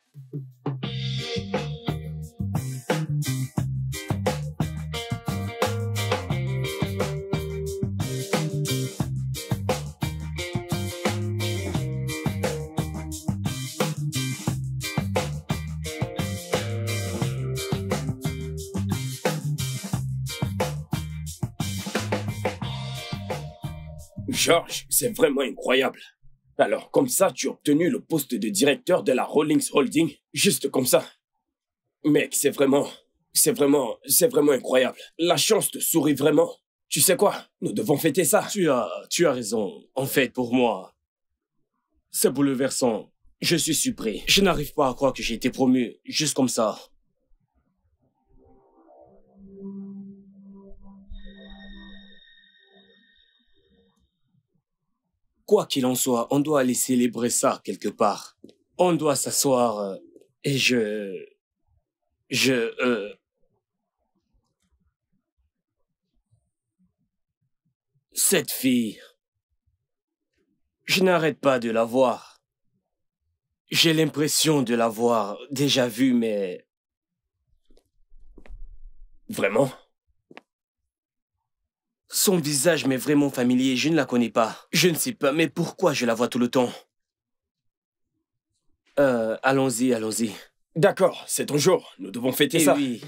George, c'est vraiment incroyable. Alors, comme ça, tu as obtenu le poste de directeur de la Rawlings Holding, juste comme ça. Mec, c'est vraiment incroyable. La chance te sourit vraiment. Tu sais quoi? Nous devons fêter ça. Tu as raison. En fait, pour moi, c'est bouleversant. Je suis surpris. Je n'arrive pas à croire que j'ai été promu juste comme ça. Quoi qu'il en soit, on doit aller célébrer ça quelque part. On doit s'asseoir et cette fille, je n'arrête pas de la voir. J'ai l'impression de l'avoir déjà vue, mais... Vraiment? Son visage m'est vraiment familier, je ne la connais pas. Je ne sais pas, mais pourquoi je la vois tout le temps? Allons-y, allons-y. D'accord, c'est ton jour, nous devons fêter ça. Oui.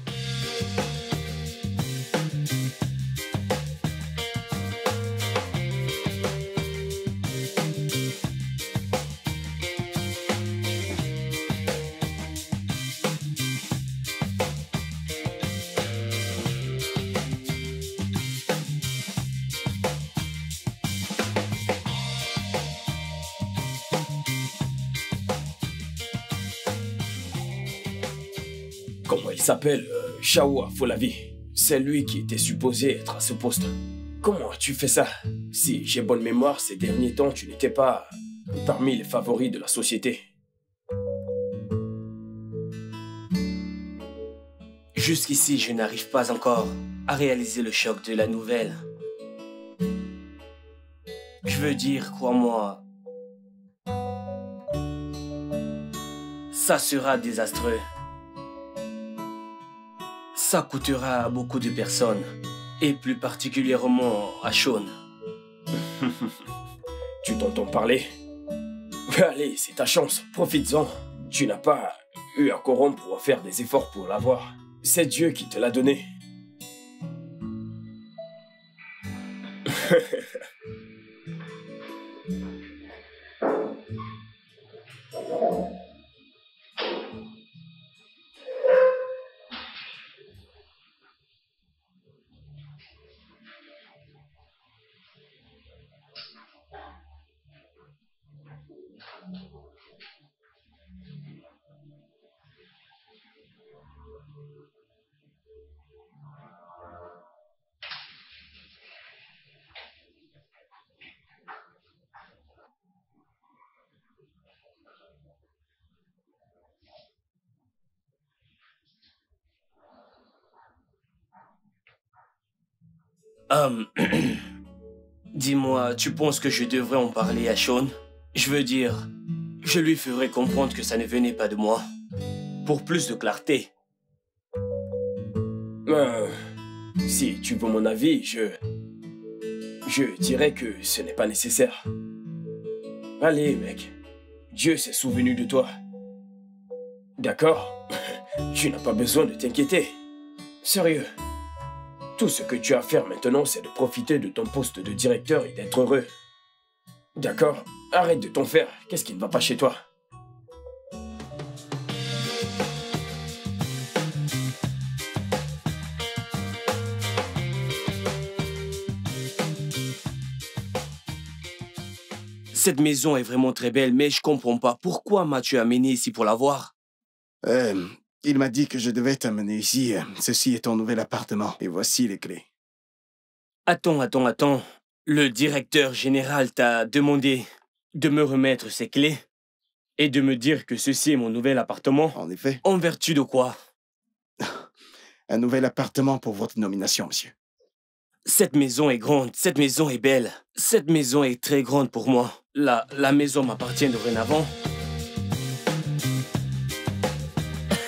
Comment il s'appelle? Shawa Folavi. C'est lui qui était supposé être à ce poste. Comment as-tu fait ça? Si j'ai bonne mémoire, ces derniers temps, tu n'étais pas parmi les favoris de la société. Jusqu'ici, je n'arrive pas encore à réaliser le choc de la nouvelle. Je veux dire, crois-moi, ça sera désastreux. Ça coûtera à beaucoup de personnes, et plus particulièrement à Sean. Tu t'entends parler? Allez, c'est ta chance, profites-en. Tu n'as pas eu à corrompre ou à faire des efforts pour l'avoir. C'est Dieu qui te l'a donné. Dis-moi, tu penses que je devrais en parler à Sean? Je veux dire, je lui ferai comprendre que ça ne venait pas de moi. Pour plus de clarté. Si tu veux mon avis, je dirais que ce n'est pas nécessaire. Allez, mec. Dieu s'est souvenu de toi. D'accord? Tu n'as pas besoin de t'inquiéter. Sérieux. Tout ce que tu as à faire maintenant, c'est de profiter de ton poste de directeur et d'être heureux. D'accord? Arrête de t'en faire. Qu'est-ce qui ne va pas chez toi? Cette maison est vraiment très belle, mais je comprends pas. Pourquoi m'as-tu amené ici pour la voir? Il m'a dit que je devais t'amener ici. Ceci est ton nouvel appartement. Et voici les clés. Attends. Le directeur général t'a demandé de me remettre ces clés et de me dire que ceci est mon nouvel appartement? En effet. En vertu de quoi? Un nouvel appartement pour votre nomination, monsieur. Cette maison est grande, cette maison est belle. Cette maison est très grande pour moi. La maison m'appartient dorénavant.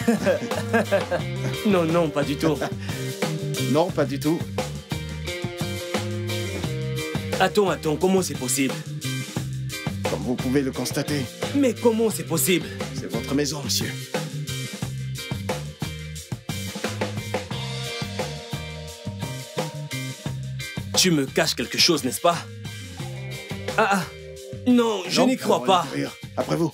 Non, non, pas du tout. Non, pas du tout. Attends, comment c'est possible? Comme vous pouvez le constater, Mais comment c'est possible? c'est votre maison, monsieur. Tu me caches quelque chose, n'est-ce pas? Ah, non, je Non, n'y crois allons à pas. l'intérieur. Après vous.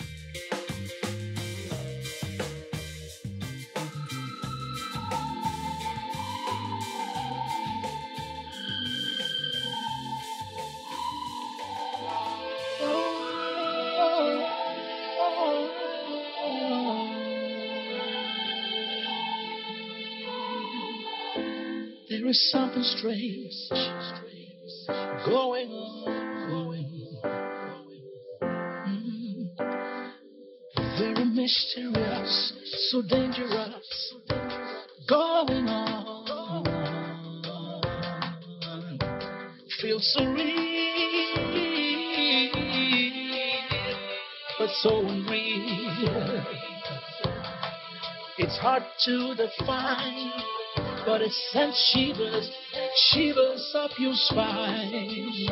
There is something strange going on. Very mysterious, so dangerous, going on. Feels so real, but so unreal. It's hard to define, but it sends shivers up your spine.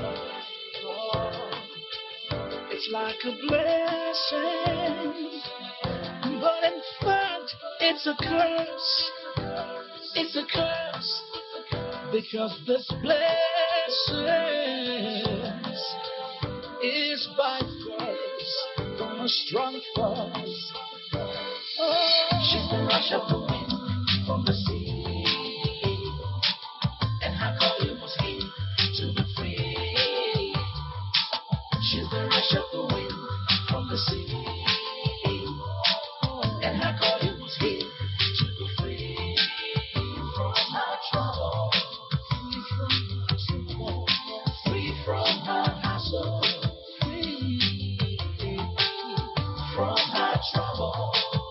It's like a blessing, but in fact it's a curse. It's a curse, because this blessing is by force, from a strong force. She's the rush of the wind from the sea, and her calling was here to be free. She's the rush of the wind from the sea, and her calling was here to be free from her trouble, free from her hassle, free from her trouble.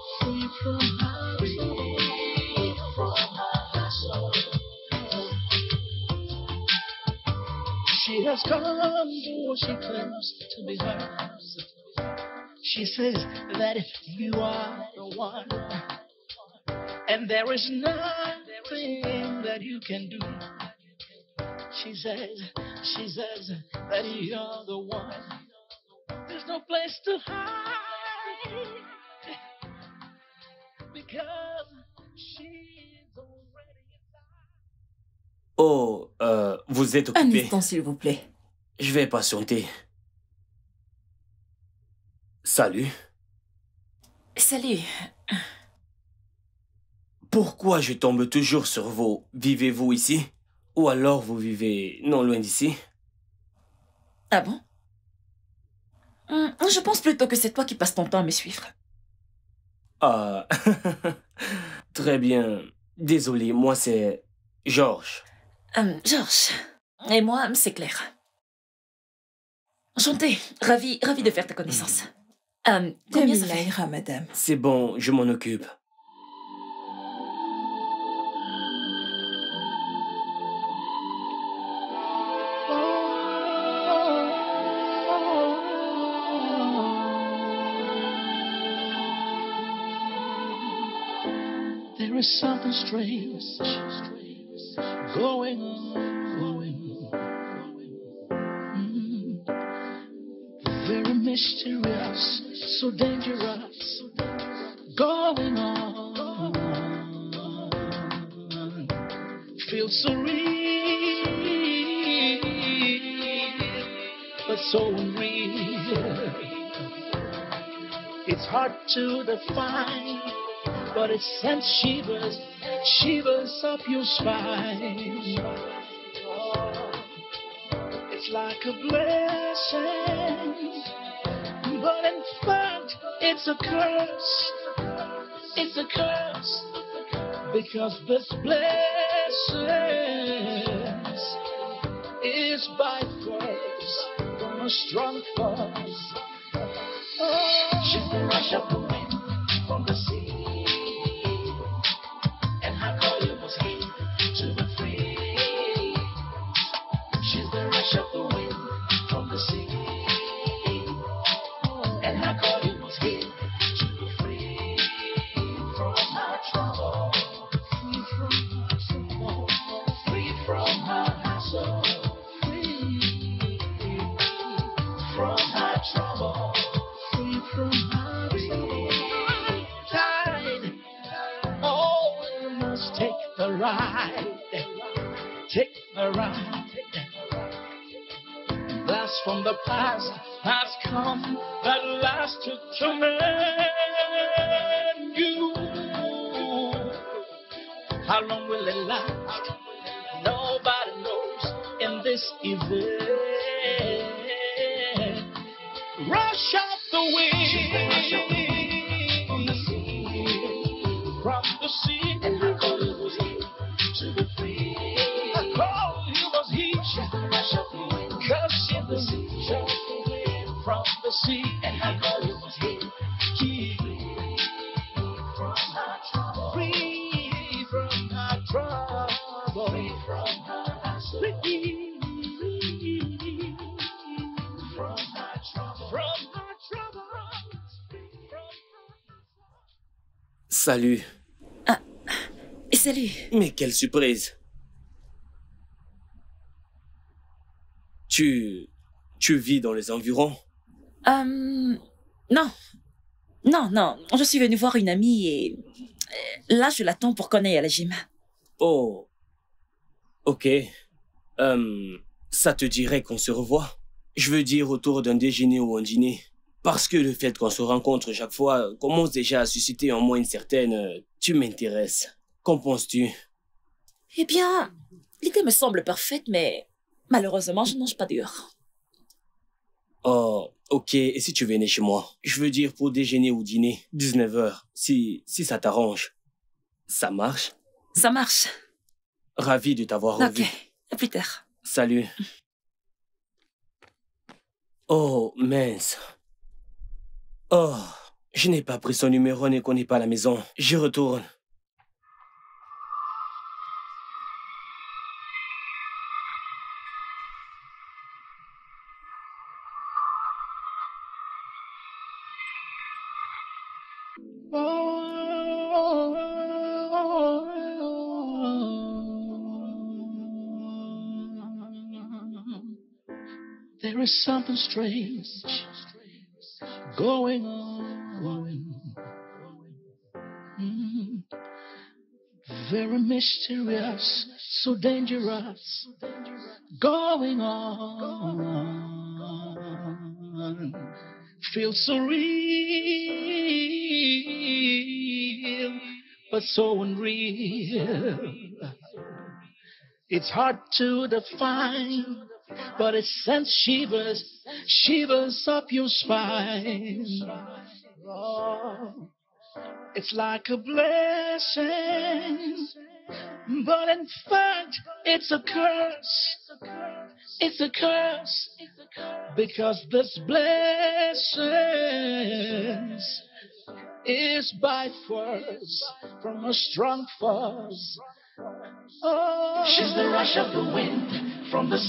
She has come to what she claims to be hers. She says that you are the one, and there is nothing that you can do. She says that you're the one. There's no place to hide, because she's already inside. Oh, vous êtes Un occupé. instant, s'il vous plaît. Je vais patienter. Salut. Salut. Pourquoi je tombe toujours sur vous? Vivez-vous ici? Ou alors vous vivez non loin d'ici? Ah bon? Je pense plutôt que c'est toi qui passes ton temps à me suivre. Ah, très bien. Désolé, moi c'est Georges. Georges. Et moi, c'est Claire. Enchantée. Ravie de faire ta connaissance. Combien ça fait? ira, madame. C'est bon, je m'en occupe. There is something strange going on. Very mysterious, so dangerous, going on. Feels so real, but so unreal. It's hard to define, but it sends shivers up your spine. It's like a blessing, but in fact it's a curse. It's a curse, because this blessing is by force, from a strong force. She's the rush of the wind from the sea, and her calling was here to be free. She's the rush of the wind from the sea, and her calling was here to be free from her a ride. Take a ride. Blast from the past has come at last to torment you. How long will it last? Nobody knows in this event. Rush out the wind from the sea, and I call you was here to be free. I call you was here, cause she was from the sea, and I call you was here. Free from my trouble, free from my trouble, Salut. Ah, salut. Mais quelle surprise. Tu vis dans les environs? Non. Non, je suis venue voir une amie et là, je l'attends pour qu'on aille à la gym. Oh, ok. Ça te dirait qu'on se revoit? Je veux dire autour d'un déjeuner ou un dîner. Parce que le fait qu'on se rencontre chaque fois commence déjà à susciter en moi une certaine... tu m'intéresses. Qu'en penses-tu? Eh bien, l'idée me semble parfaite, mais malheureusement, je ne mange pas dehors. Oh, ok. Et si tu venais chez moi? Je veux dire pour déjeuner ou dîner, 19h, si ça t'arrange. Ça marche? Ça marche. Ravi de t'avoir revu. Ok, à plus tard. Salut. Oh, mince. Oh, je n'ai pas pris son numéro, ne connais pas la maison. J'y retourne. There is something strange going on. Very mysterious, so dangerous, going on. Feels so real, but so unreal. It's hard to define, but it sends shivers up your spine. Oh, it's like a blessing, but in fact, it's a curse. It's a curse, because this blessing is by force from a strong force. Oh, she's the rush of the wind from the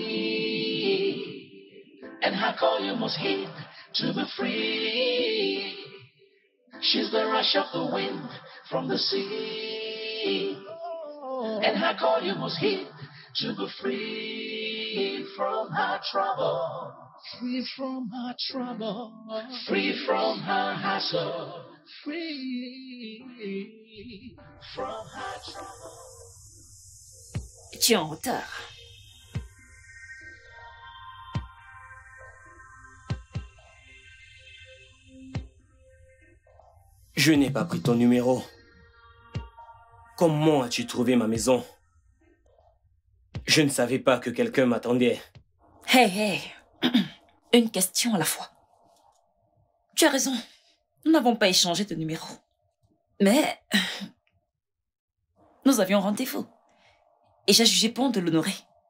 sea, and her call you must heed to be free. She's the rush of the wind from the sea, and her call you must heed to be free from her trouble, free from her trouble, free from her hassle, free from her trouble. Tu es en retard. Je n'ai pas pris ton numéro. Comment as-tu trouvé ma maison? Je ne savais pas que quelqu'un m'attendait. Hey, une question à la fois. Tu as raison, nous n'avons pas échangé de numéro. Mais nous avions rendez-vous. Et j'ai jugé bon de l'honorer.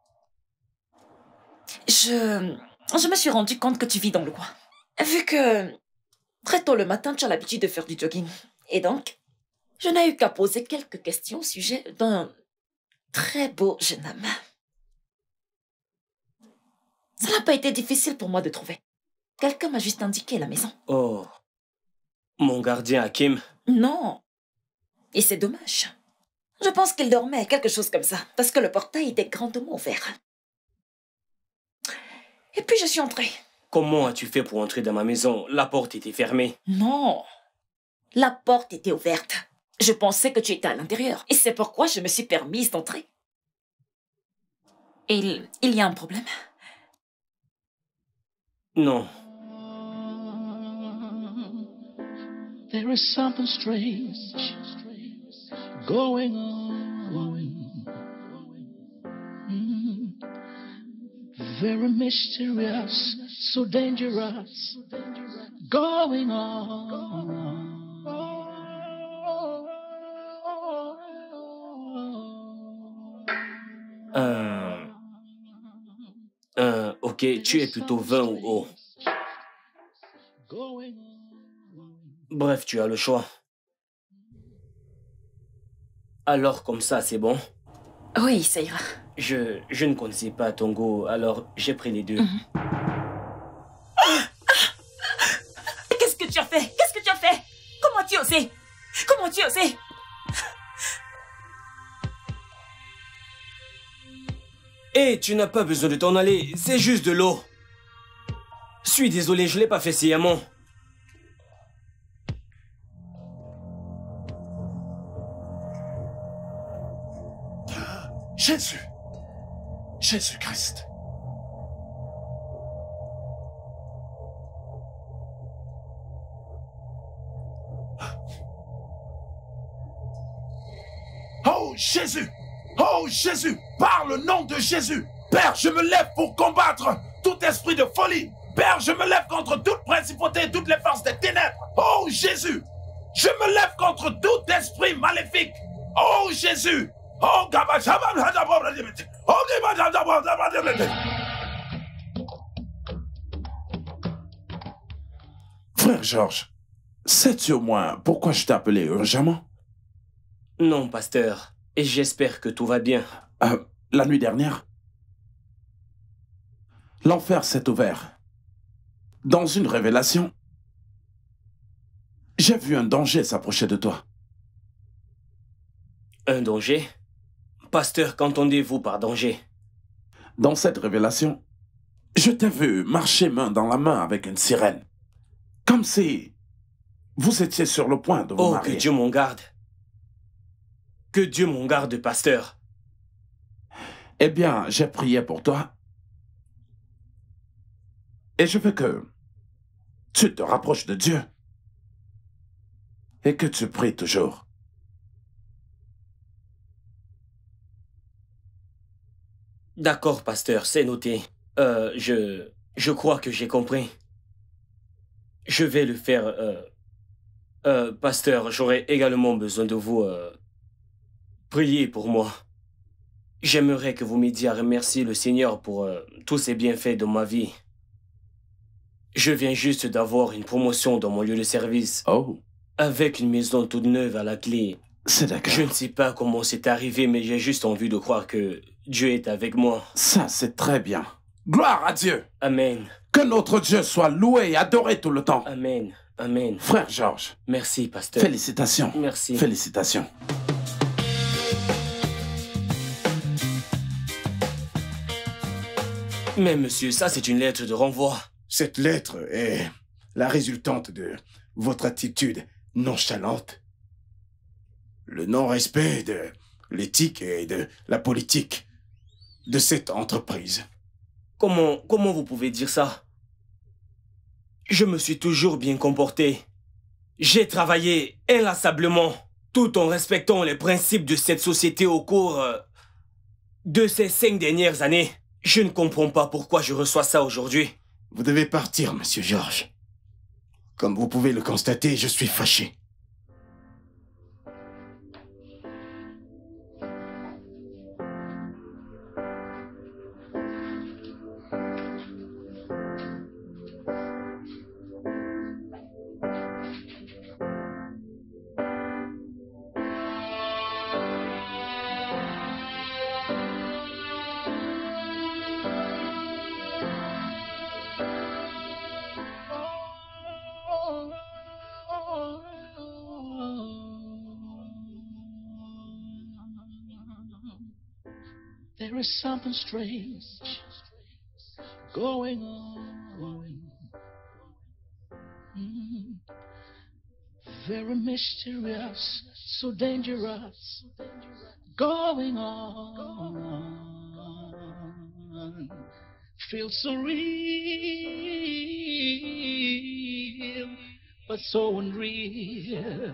Je me suis rendu compte que tu vis dans le coin. Vu que très tôt le matin, tu as l'habitude de faire du jogging. Et donc, je n'ai eu qu'à poser quelques questions au sujet d'un très beau jeune homme. Ça n'a pas été difficile pour moi de trouver. Quelqu'un m'a juste indiqué la maison. Oh, mon gardien Hakim? Non. Et c'est dommage. Je pense qu'il dormait, quelque chose comme ça, parce que le portail était grandement ouvert. Et puis je suis entrée. Comment as-tu fait pour entrer dans ma maison? La porte était fermée. Non. La porte était ouverte. Je pensais que tu étais à l'intérieur. Et c'est pourquoi je me suis permise d'entrer. Il y a un problème? Non. There is something strange going on. Very mysterious, so dangerous, going on. Ok, tu es plutôt 20 ou haut. Bref, tu as le choix. Alors, comme ça, c'est bon? Oui, ça ira. Je ne connaissais pas ton goût, alors j'ai pris les deux. Qu'est-ce que tu as fait? Qu'est-ce que tu as fait? Comment tu osais? Comment tu osais? Hé, tu n'as pas besoin de t'en aller, c'est juste de l'eau. Je suis désolé, je l'ai pas fait sciemment. Jésus! Jésus-Christ! Oh Jésus! Oh Jésus! Par le nom de Jésus! Père, je me lève pour combattre tout esprit de folie! Père, je me lève contre toute principauté et toutes les forces des ténèbres! Oh Jésus! Je me lève contre tout esprit maléfique! Oh Jésus! Oh Frère Georges, sais-tu au moins pourquoi je t'ai appelé urgemment? Non, pasteur, et j'espère que tout va bien. La nuit dernière, l'enfer s'est ouvert. Dans une révélation, j'ai vu un danger s'approcher de toi. Un danger? Pasteur, qu'entendez-vous par danger? Dans cette révélation, je t'ai vu marcher main dans la main avec une sirène. Comme si vous étiez sur le point de vous marier. Que Dieu m'en garde. Que Dieu m'en garde, pasteur. Eh bien, j'ai prié pour toi. Et je veux que tu te rapproches de Dieu. Et que tu pries toujours. D'accord, pasteur, c'est noté. Je crois que j'ai compris. Je vais le faire. Pasteur, j'aurai également besoin de vous prier pour moi. J'aimerais que vous m'aidiez à remercier le Seigneur pour tous ses bienfaits dans ma vie. Je viens juste d'avoir une promotion dans mon lieu de service. Oh. Avec une maison toute neuve à la clé. C'est d'accord. Je ne sais pas comment c'est arrivé, mais j'ai juste envie de croire que Dieu est avec moi. Ça, c'est très bien. Gloire à Dieu. Amen. Que notre Dieu soit loué et adoré tout le temps. Amen. Amen. Frère Georges. Merci, pasteur. Félicitations. Merci. Félicitations. Mais monsieur, ça c'est une lettre de renvoi. Cette lettre est la résultante de votre attitude nonchalante, le non-respect de l'éthique et de la politique de cette entreprise. Comment vous pouvez dire ça? Je me suis toujours bien comporté. J'ai travaillé inlassablement, tout en respectant les principes de cette société au cours de ces 5 dernières années. Je ne comprends pas pourquoi je reçois ça aujourd'hui. Vous devez partir, monsieur Georges. Comme vous pouvez le constater, je suis fâché. There is something strange going on. Very mysterious, so dangerous, going on. Feels so real, but so unreal.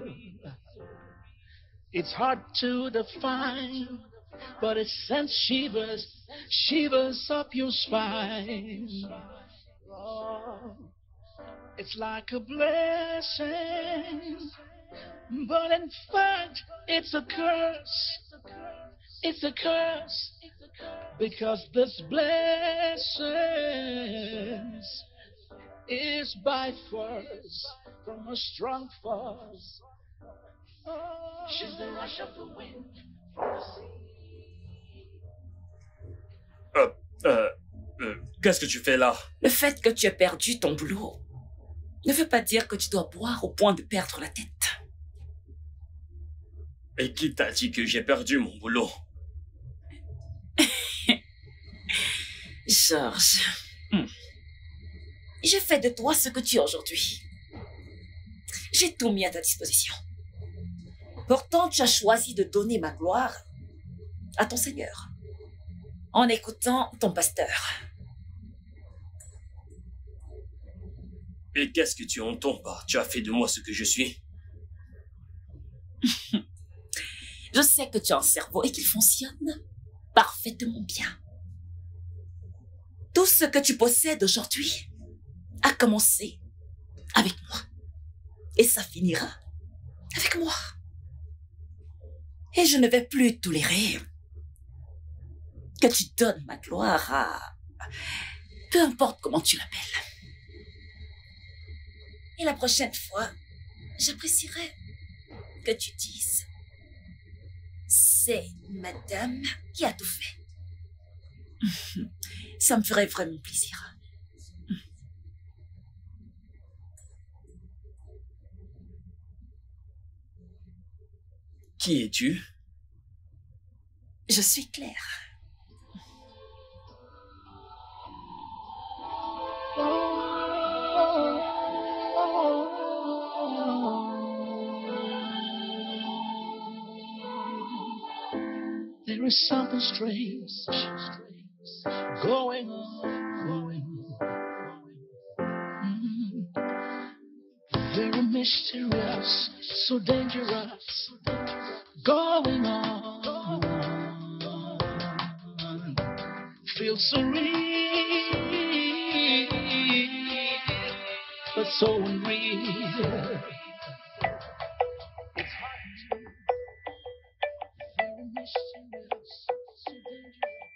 It's hard to define, but it sends shivers up your spine. Oh, it's like a blessing, but in fact, it's a curse. It's a curse, because this blessing is by force from a strong force. Oh, she's the rush of the wind from the sea. Qu'est-ce que tu fais là? Le fait que tu aies perdu ton boulot ne veut pas dire que tu dois boire au point de perdre la tête. Et qui t'a dit que j'ai perdu mon boulot? Georges, j'ai fait de toi ce que tu es aujourd'hui. J'ai tout mis à ta disposition. Pourtant, tu as choisi de donner ma gloire à ton Seigneur, en écoutant ton pasteur. Et qu'est-ce que tu entends par « tu as fait de moi ce que je suis » ? Je sais que tu as un cerveau et qu'il fonctionne parfaitement bien. Tout ce que tu possèdes aujourd'hui a commencé avec moi. Et ça finira avec moi. Et je ne vais plus tolérer que tu donnes ma gloire à... peu importe comment tu l'appelles. Et la prochaine fois, j'apprécierais que tu dises « c'est madame qui a tout fait ». Ça me ferait vraiment plaisir. Qui es-tu? Je suis Claire. There is something strange going on. Very mysterious, so dangerous, going on. Feels so real, but so unreal. It's hard to very mysterious, so dangerous.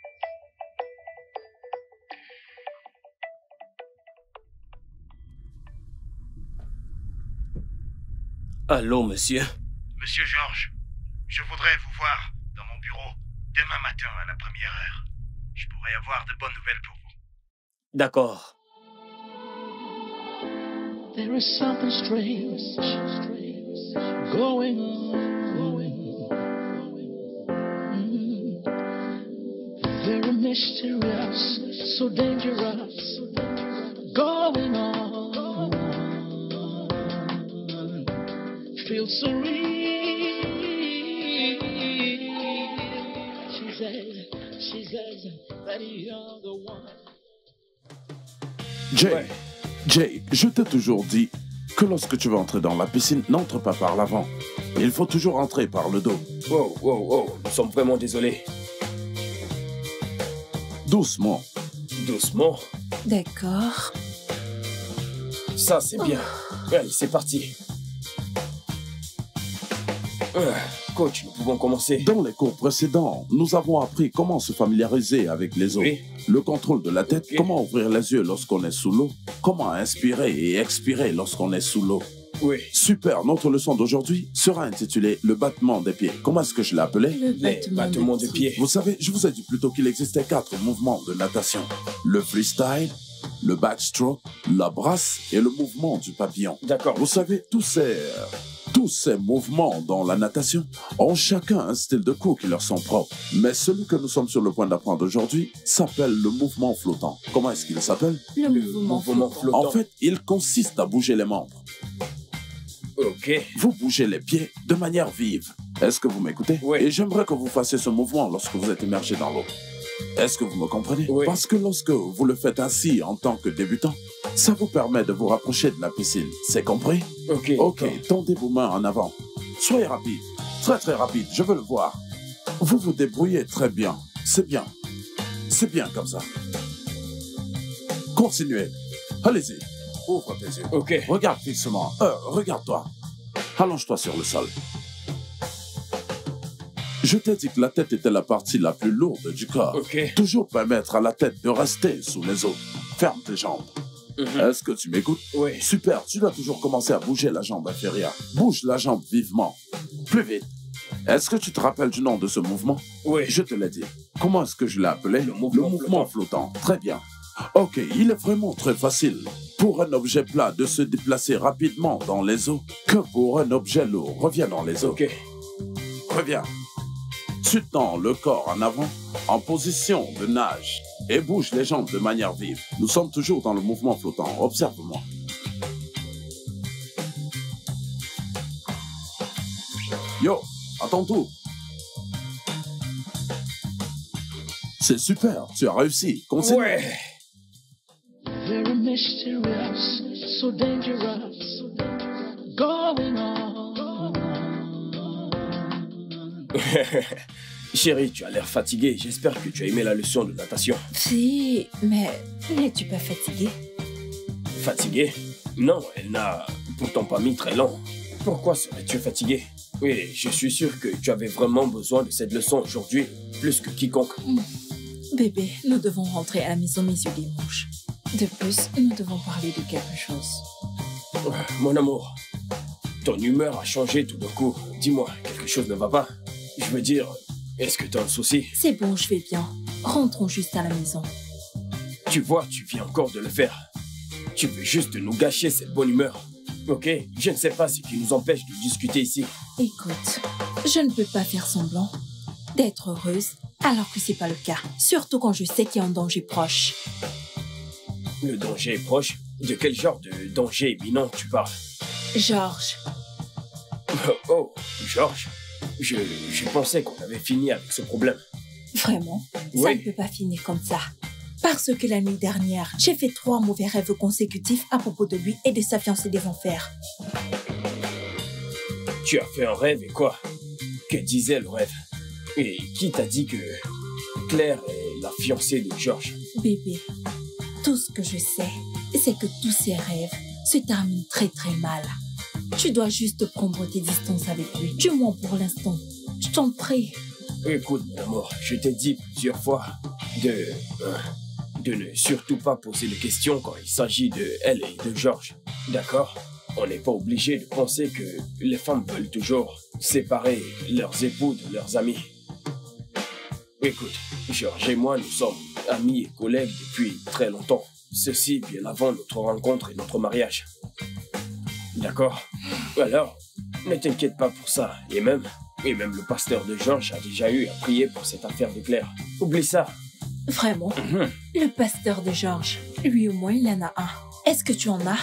Allô, monsieur? Monsieur Georges, je voudrais vous voir dans mon bureau demain matin à la première heure. Je pourrais avoir de bonnes nouvelles pour vous. D'accord. There is something strange going on. Very mysterious, so dangerous, going on. Feels so real. She says that you're the one. Jay, je t'ai toujours dit que lorsque tu veux entrer dans la piscine, n'entre pas par l'avant. Il faut toujours entrer par le dos. Wow, nous sommes vraiment désolés. Doucement. Doucement. D'accord. Ça, c'est bien. Allez, c'est parti. Coach, nous pouvons commencer. Dans les cours précédents, nous avons appris comment se familiariser avec les eaux. Oui. Le contrôle de la tête, comment ouvrir les yeux lorsqu'on est sous l'eau, comment inspirer et expirer lorsqu'on est sous l'eau. Oui. Super, notre leçon d'aujourd'hui sera intitulée « Le battement des pieds ». Comment est-ce que je l'ai appelé? Les battements de pied. Vous savez, je vous ai dit plutôt qu'il existait 4 mouvements de natation. Le freestyle, le backstroke, la brasse et le mouvement du papillon. D'accord. Vous savez, tous ces mouvements dans la natation ont chacun un style de cours qui leur sont propres. Mais celui que nous sommes sur le point d'apprendre aujourd'hui s'appelle le mouvement flottant. Comment est-ce qu'il s'appelle? Le mouvement flottant. flottant. En fait, il consiste à bouger les membres. Ok. Vous bougez les pieds de manière vive. Est-ce que vous m'écoutez? Oui. Et j'aimerais que vous fassiez ce mouvement lorsque vous êtes immergé dans l'eau. Est-ce que vous me comprenez? Oui. Parce que lorsque vous le faites ainsi en tant que débutant, ça vous permet de vous rapprocher de la piscine. C'est compris? Ok. Ok, tendez vos mains en avant. Soyez rapide. Très très rapide, je veux le voir. Vous vous débrouillez très bien. C'est bien. C'est bien comme ça. Continuez. Allez-y. Ouvre tes yeux. Ok. Regarde fixement. Regarde-toi. Allonge-toi sur le sol. Je t'ai dit que la tête était la partie la plus lourde du corps. Ok. Toujours permettre à la tête de rester sous les os. Ferme tes jambes. Est-ce que tu m'écoutes? Oui. Super, tu dois toujours commencer à bouger la jambe inférieure. Bouge la jambe vivement. Plus vite. Est-ce que tu te rappelles du nom de ce mouvement? Oui. Je te l'ai dit. Comment est-ce que je l'ai appelé? Le mouvement flottant. Très bien. Ok, il est vraiment très facile pour un objet plat de se déplacer rapidement dans les eaux que pour un objet lourd. Reviens dans les eaux. Ok. Reviens. Tu tends le corps en avant en position de nage et bouge les jambes de manière vive. Nous sommes toujours dans le mouvement flottant. Observe-moi. Yo, à ton tour. C'est super, tu as réussi. Continue. Ouais. Very mysterious, so dangerous, going on. Chérie, tu as l'air fatiguée. J'espère que tu as aimé la leçon de natation. Si, mais n'es-tu pas fatigué? Fatiguée? Non, elle n'a pourtant pas mis très long. Pourquoi serais-tu fatiguée? Oui, je suis sûr que tu avais vraiment besoin de cette leçon aujourd'hui, plus que quiconque. Bébé, nous devons rentrer à la maison mes yeux dimanche. De plus, nous devons parler de quelque chose. Mon amour, ton humeur a changé tout d'un coup. Dis-moi, quelque chose ne va pas? Je veux dire, est-ce que tu as un souci? C'est bon, je vais bien. Rentrons juste à la maison. Tu vois, tu viens encore de le faire. Tu veux juste nous gâcher cette bonne humeur. Ok? Je ne sais pas ce qui nous empêche de discuter ici. Écoute, je ne peux pas faire semblant d'être heureuse alors que c'est pas le cas. Surtout quand je sais qu'il y a un danger proche. Le danger est proche? De quel genre de danger imminent tu parles? Georges, Oh, Georges, je pensais qu'on avait fini avec ce problème. vraiment, ça Oui. ne peut pas finir comme ça. Parce que la nuit dernière, j'ai fait 3 mauvais rêves consécutifs à propos de lui et de sa fiancée des enfers. Tu as fait un rêve et quoi? Que disait le rêve? Et qui t'a dit que Claire est la fiancée de Georges? Bébé, tout ce que je sais, c'est que tous ces rêves se terminent très très mal. Tu dois juste prendre tes distances avec lui, du moins pour l'instant. Je t'en prie. Écoute, mon amour, je t'ai dit plusieurs fois de ne surtout pas poser de questions quand il s'agit de elle et de Georges. D'accord? On n'est pas obligé de penser que les femmes veulent toujours séparer leurs époux de leurs amis. Écoute, Georges et moi, nous sommes amis et collègues depuis très longtemps. Ceci bien avant notre rencontre et notre mariage. D'accord? Alors, ne t'inquiète pas pour ça. Et même le pasteur de Georges a déjà eu à prier pour cette affaire de Claire. Oublie ça. Vraiment, le pasteur de Georges, lui au moins il en a un. Est-ce que tu en as?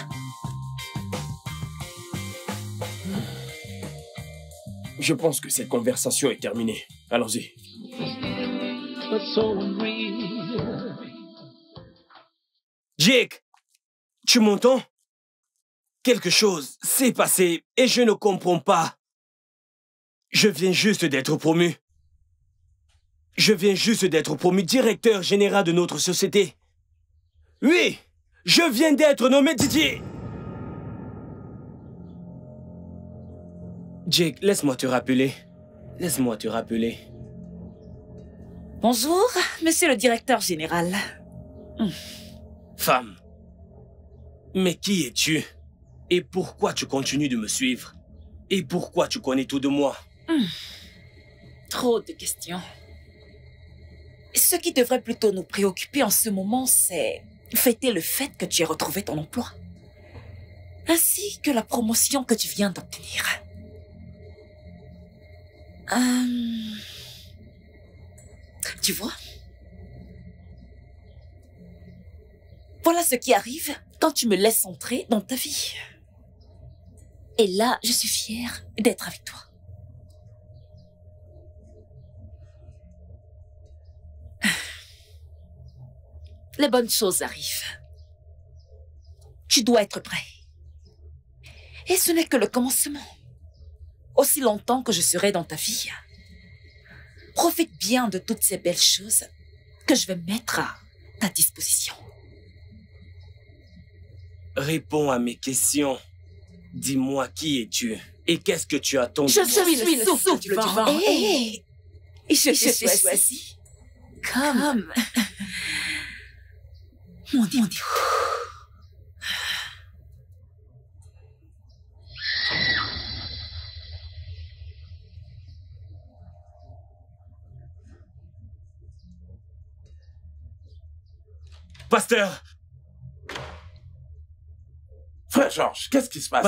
Je pense que cette conversation est terminée. Allons-y. But so unreal. Jake, tu m'entends? Quelque chose s'est passé et je ne comprends pas. Je viens juste d'être promu. Je viens juste d'être promu directeur général de notre société. Oui, je viens d'être nommé Didier. Jake, laisse-moi te rappeler. Laisse-moi te rappeler. Bonjour, monsieur le directeur général. Femme, mais qui es-tu? Et pourquoi tu continues de me suivre? Et pourquoi tu connais tout de moi? Trop de questions. Ce qui devrait plutôt nous préoccuper en ce moment, c'est fêter le fait que tu aies retrouvé ton emploi. Ainsi que la promotion que tu viens d'obtenir. Tu vois? Voilà ce qui arrive quand tu me laisses entrer dans ta vie. Et là, je suis fière d'être avec toi. Les bonnes choses arrivent. Tu dois être prêt. Et ce n'est que le commencement. Aussi longtemps que je serai dans ta vie, profite bien de toutes ces belles choses que je vais mettre à ta disposition. Réponds à mes questions. Dis-moi qui es-tu et qu'est-ce que tu attends de Je moi? suis le souffle du vent. Et je t'ai choisi comme mon Dieu. Pasteur! Frère Georges, qu'est-ce qui se passe?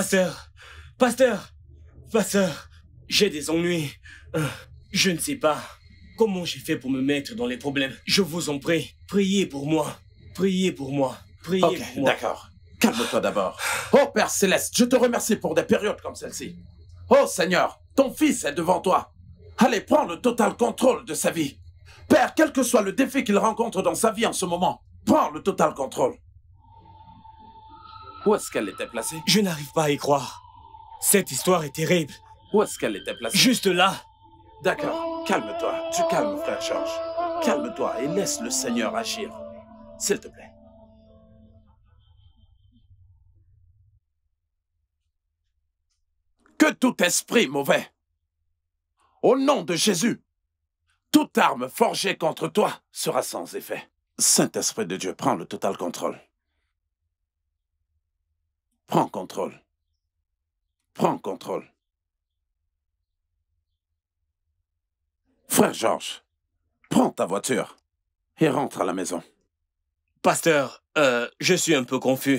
Pasteur, j'ai des ennuis. Je ne sais pas comment j'ai fait pour me mettre dans les problèmes. Je vous en prie, priez pour moi. Priez pour moi. Priez Ok, pour moi. d'accord. Calme-toi d'abord. Oh Père Céleste, je te remercie pour des périodes comme celle-ci. Oh Seigneur, ton fils est devant toi. Allez, prends le total contrôle de sa vie. Père, quel que soit le défi qu'il rencontre dans sa vie en ce moment, prends le total contrôle. Où est-ce qu'elle était placée? Je n'arrive pas à y croire. Cette histoire est terrible. Où est-ce qu'elle était placée? Juste là. D'accord, calme-toi. Tu calmes, frère Georges. Calme-toi et laisse le Seigneur agir. S'il te plaît. Que tout esprit mauvais, au nom de Jésus, toute arme forgée contre toi sera sans effet. Saint-Esprit de Dieu, prends le total contrôle. Prends contrôle. Prends contrôle. Frère Georges, prends ta voiture et rentre à la maison. Pasteur, je suis un peu confus.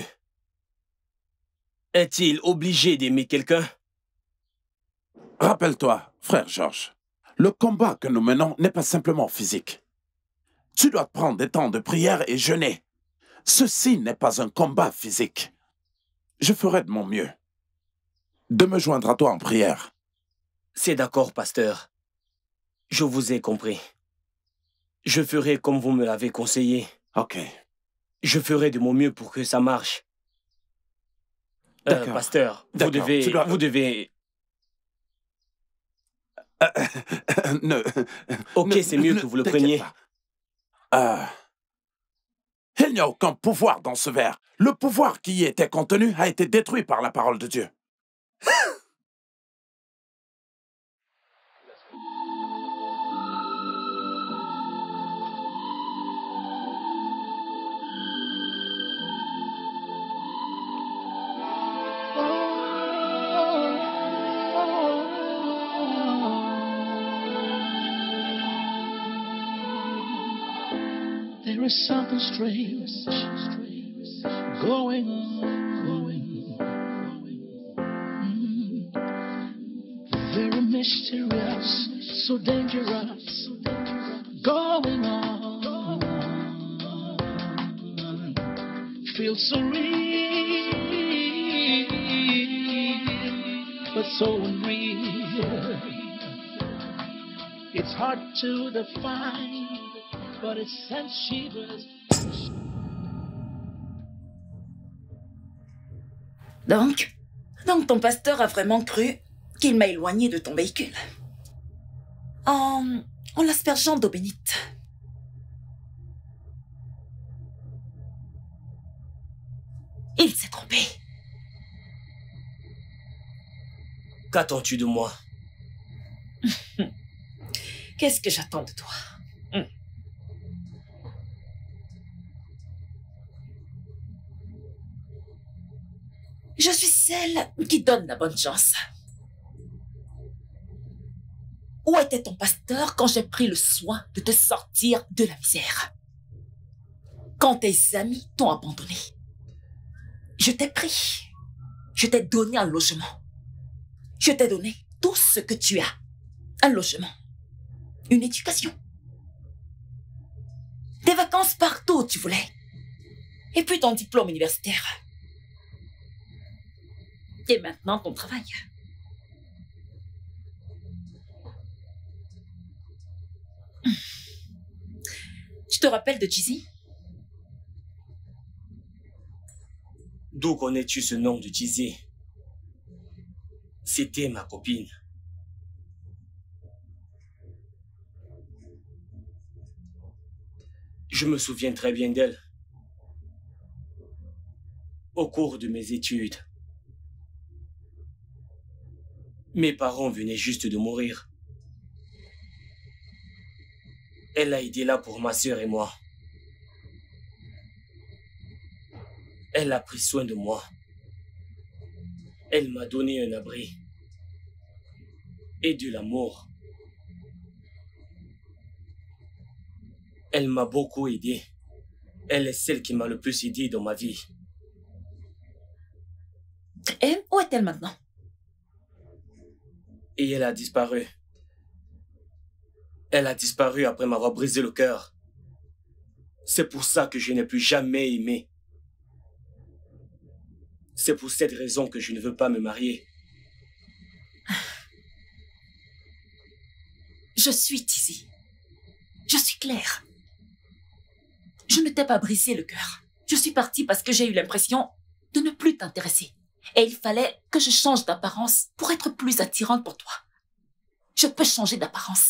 Est-il obligé d'aimer quelqu'un? Rappelle-toi, frère Georges, le combat que nous menons n'est pas simplement physique. Tu dois prendre des temps de prière et jeûner. Ceci n'est pas un combat physique. Je ferai de mon mieux de me joindre à toi en prière. C'est d'accord, pasteur. Je vous ai compris. Je ferai comme vous me l'avez conseillé. Ok. Je ferai de mon mieux pour que ça marche. D'accord. Pasteur, vous devez... Ok, c'est mieux que vous le preniez. Il n'y a aucun pouvoir dans ce verre. Le pouvoir qui y était contenu a été détruit par la parole de Dieu. There is something strange going on. Very mysterious, so dangerous, going on. Feels so real, but so unreal. It's hard to define. But it sends shivers. Donc ton pasteur a vraiment cru qu'il m'a éloigné de ton véhicule. En l'aspergeant d'eau bénite. Il s'est trompé. Qu'attends-tu de moi? Qu'est-ce que j'attends de toi? Je suis celle qui donne la bonne chance. Où était ton pasteur quand j'ai pris le soin de te sortir de la misère? Quand tes amis t'ont abandonné? Je t'ai pris. Je t'ai donné un logement. Je t'ai donné tout ce que tu as. Un logement. Une éducation. Des vacances partout où tu voulais. Et puis ton diplôme universitaire. Et maintenant, ton travail. Tu te rappelles de Jizzy? D'où connais-tu ce nom de Jizzy? C'était ma copine. Je me souviens très bien d'elle. Au cours de mes études, mes parents venaient juste de mourir. Elle a été là pour ma sœur et moi. Elle a pris soin de moi. Elle m'a donné un abri et de l'amour. Elle m'a beaucoup aidé. Elle est celle qui m'a le plus aidé dans ma vie. Et où est-elle maintenant? Et elle a disparu. Elle a disparu après m'avoir brisé le cœur. C'est pour ça que je n'ai plus jamais aimé. C'est pour cette raison que je ne veux pas me marier. Je suis Tizi. Je suis Claire. Je ne t'ai pas brisé le cœur. Je suis partie parce que j'ai eu l'impression de ne plus t'intéresser. Et il fallait que je change d'apparence pour être plus attirante pour toi. Je peux changer d'apparence.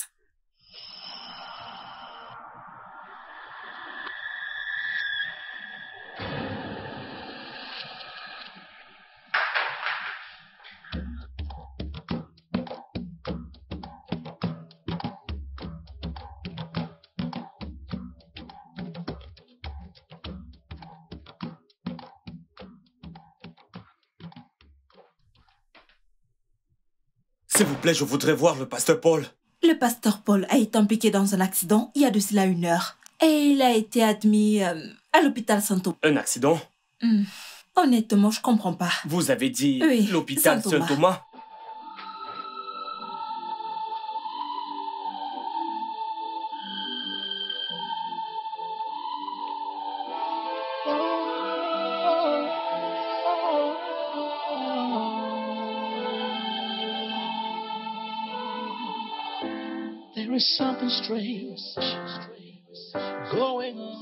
S'il vous plaît, je voudrais voir le pasteur Paul. Le pasteur Paul a été impliqué dans un accident il y a de cela 1 heure. Et il a été admis à l'hôpital Saint-Thomas. Un accident? Honnêtement, je comprends pas. Vous avez dit Oui, l'hôpital Saint-Thomas. Saint-Thomas? There is something strange going on.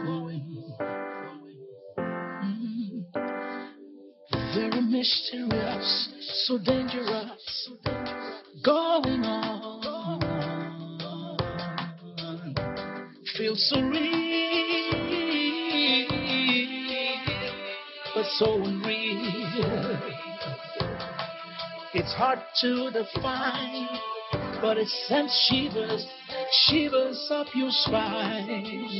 Very mysterious, so dangerous, going on. Feels so real, but so unreal. It's hard to define, but it sends shivers up your spine.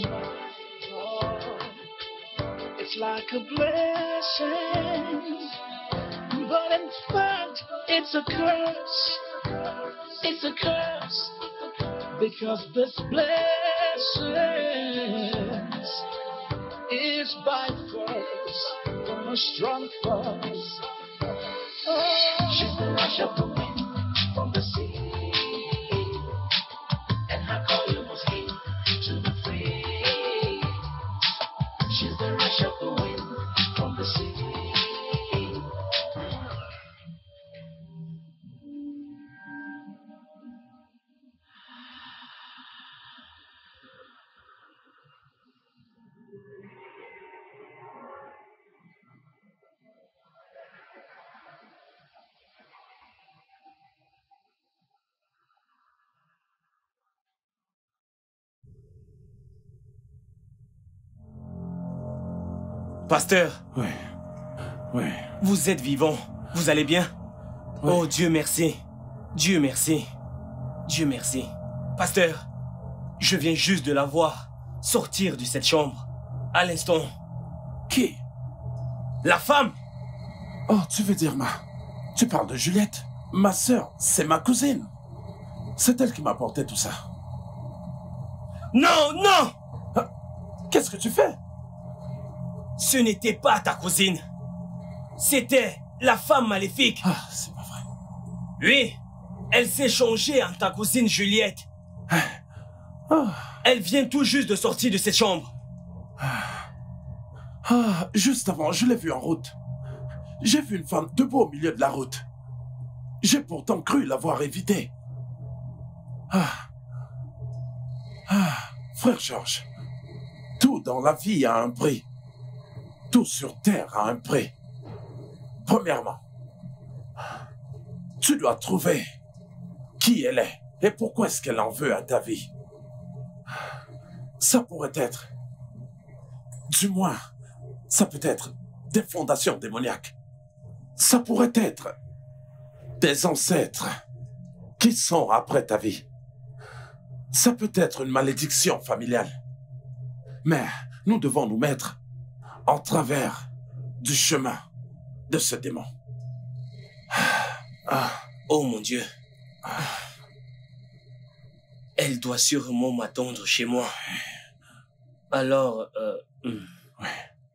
It's like a blessing, but in fact it's a curse. It's a curse, because this blessing is by force, from a strong force. She's the rush of the wind from the sea. Pasteur. Oui. Oui. Vous êtes vivant. Vous allez bien? Oui. Oh, Dieu merci. Dieu merci. Dieu merci. Pasteur, je viens juste de la voir sortir de cette chambre. À l'instant. Qui? La femme! Oh, tu veux dire Tu parles de Juliette? Ma sœur, c'est ma cousine. C'est elle qui m'a apporté tout ça. Non, non! Ah, qu'est-ce que tu fais? Ce n'était pas ta cousine. C'était la femme maléfique. Ah, c'est pas vrai. Oui, elle s'est changée en ta cousine Juliette. Ah. Elle vient tout juste de sortir de cette chambre. Ah, juste avant, je l'ai vue en route. J'ai vu une femme debout au milieu de la route. J'ai pourtant cru l'avoir évitée. Frère Georges, tout dans la vie a un prix. Tout sur terre a un prix. Premièrement, tu dois trouver qui elle est et pourquoi est-ce qu'elle en veut à ta vie. Ça pourrait être, du moins, ça peut être des fondations démoniaques. Ça pourrait être des ancêtres qui sont après ta vie. Ça peut être une malédiction familiale. Mais nous devons nous mettre en travers du chemin de ce démon. Oh mon Dieu. Elle doit sûrement m'attendre chez moi. Alors, Ouais.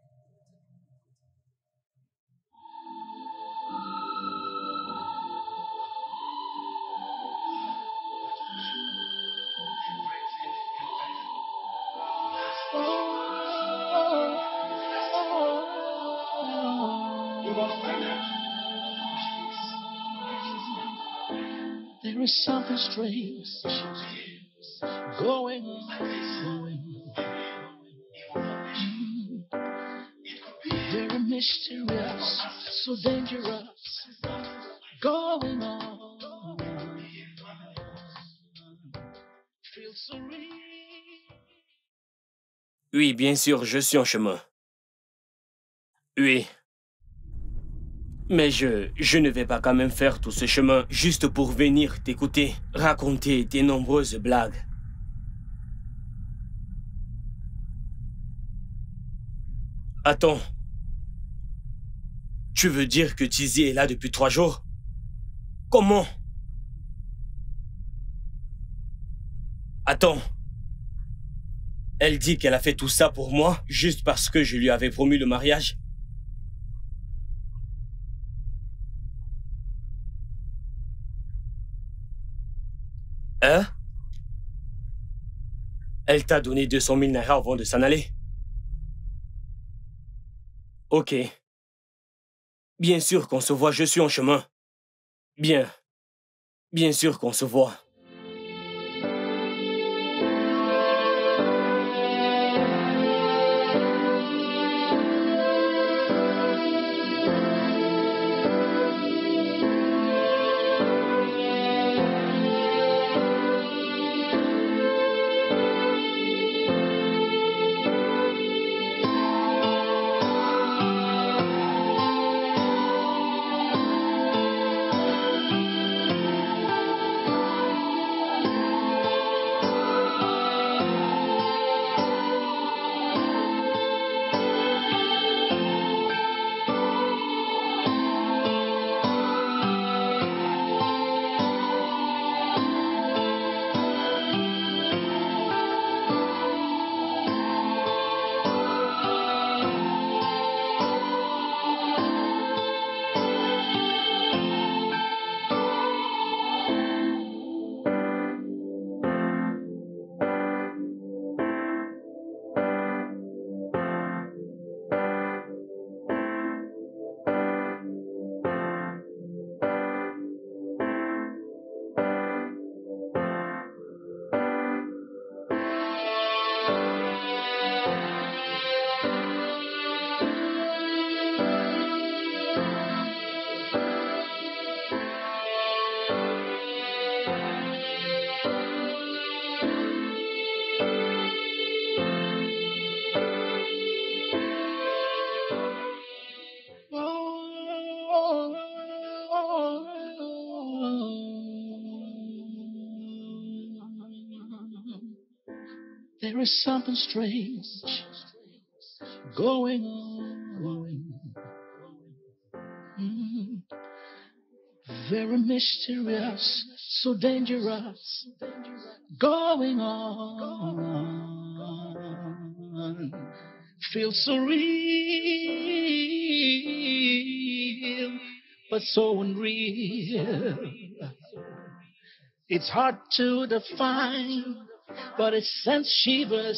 There is something strange going on. Very mysterious, so dangerous, going on. Feel so real. oui, bien sûr, je suis en chemin. Oui. Mais je ne vais pas quand même faire tout ce chemin juste pour venir t'écouter raconter tes nombreuses blagues. Attends. Tu veux dire que Tizi est là depuis 3 jours? Comment? Attends. Elle dit qu'elle a fait tout ça pour moi juste parce que je lui avais promis le mariage? Hein? Elle t'a donné 200 000 naira avant de s'en aller? Ok. Bien sûr qu'on se voit, je suis en chemin. Bien. Bien sûr qu'on se voit. There is something strange going on. Very mysterious, so dangerous, going on. Feels so real, but so unreal. It's hard to define, but it sends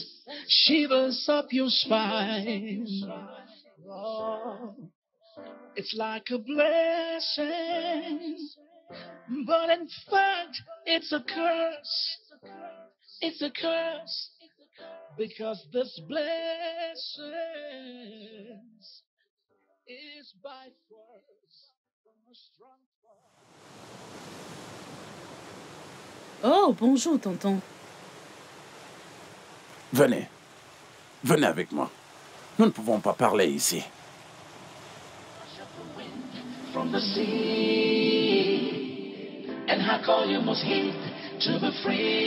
shivers up your spine. Oh, It's like a blessing, but in fact, it's a curse. It's a curse, because this blessing is by force from a strong force. Oh, bonjour, tonton. Venez. Venez avec moi. Nous ne pouvons pas parler ici. From the sea, and her call you must heed to be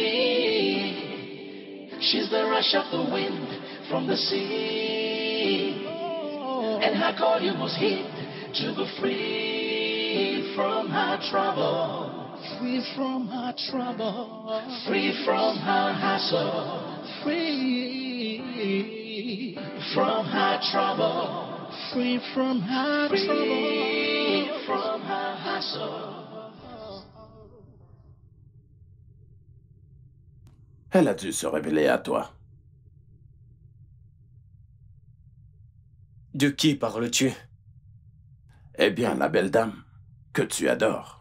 free. She's the rush of the wind from the sea, and her call you must heed to be free from her trouble, free from her trouble, free from her hassle, free from her trouble, free from her trouble, from her hassle. Elle a dû se révéler à toi. De qui parles-tu? Eh bien, la belle dame que tu adores.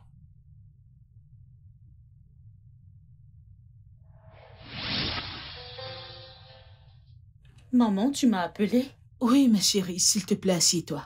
Maman, tu m'as appelé? Oui, ma chérie, s'il te plaît, assieds-toi.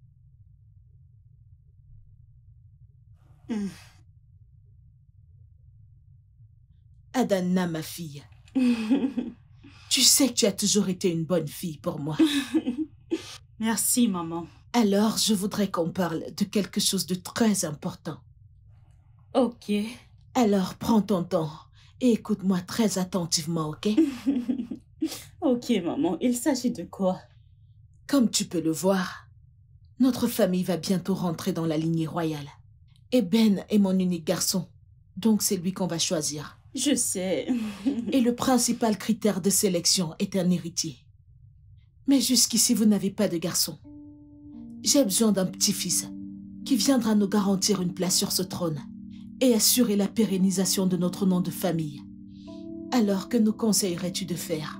Adanna, ma fille. Tu sais que tu as toujours été une bonne fille pour moi. Merci, maman. Alors, je voudrais qu'on parle de quelque chose de très important. Ok. Alors, prends ton temps et écoute-moi très attentivement, ok? Ok, maman. Il s'agit de quoi? Comme tu peux le voir, notre famille va bientôt rentrer dans la lignée royale. Et Ben est mon unique garçon, donc c'est lui qu'on va choisir. Je sais. Et le principal critère de sélection est un héritier. Mais jusqu'ici, vous n'avez pas de garçon. J'ai besoin d'un petit-fils qui viendra nous garantir une place sur ce trône et assurer la pérennisation de notre nom de famille. Alors, que nous conseillerais-tu de faire?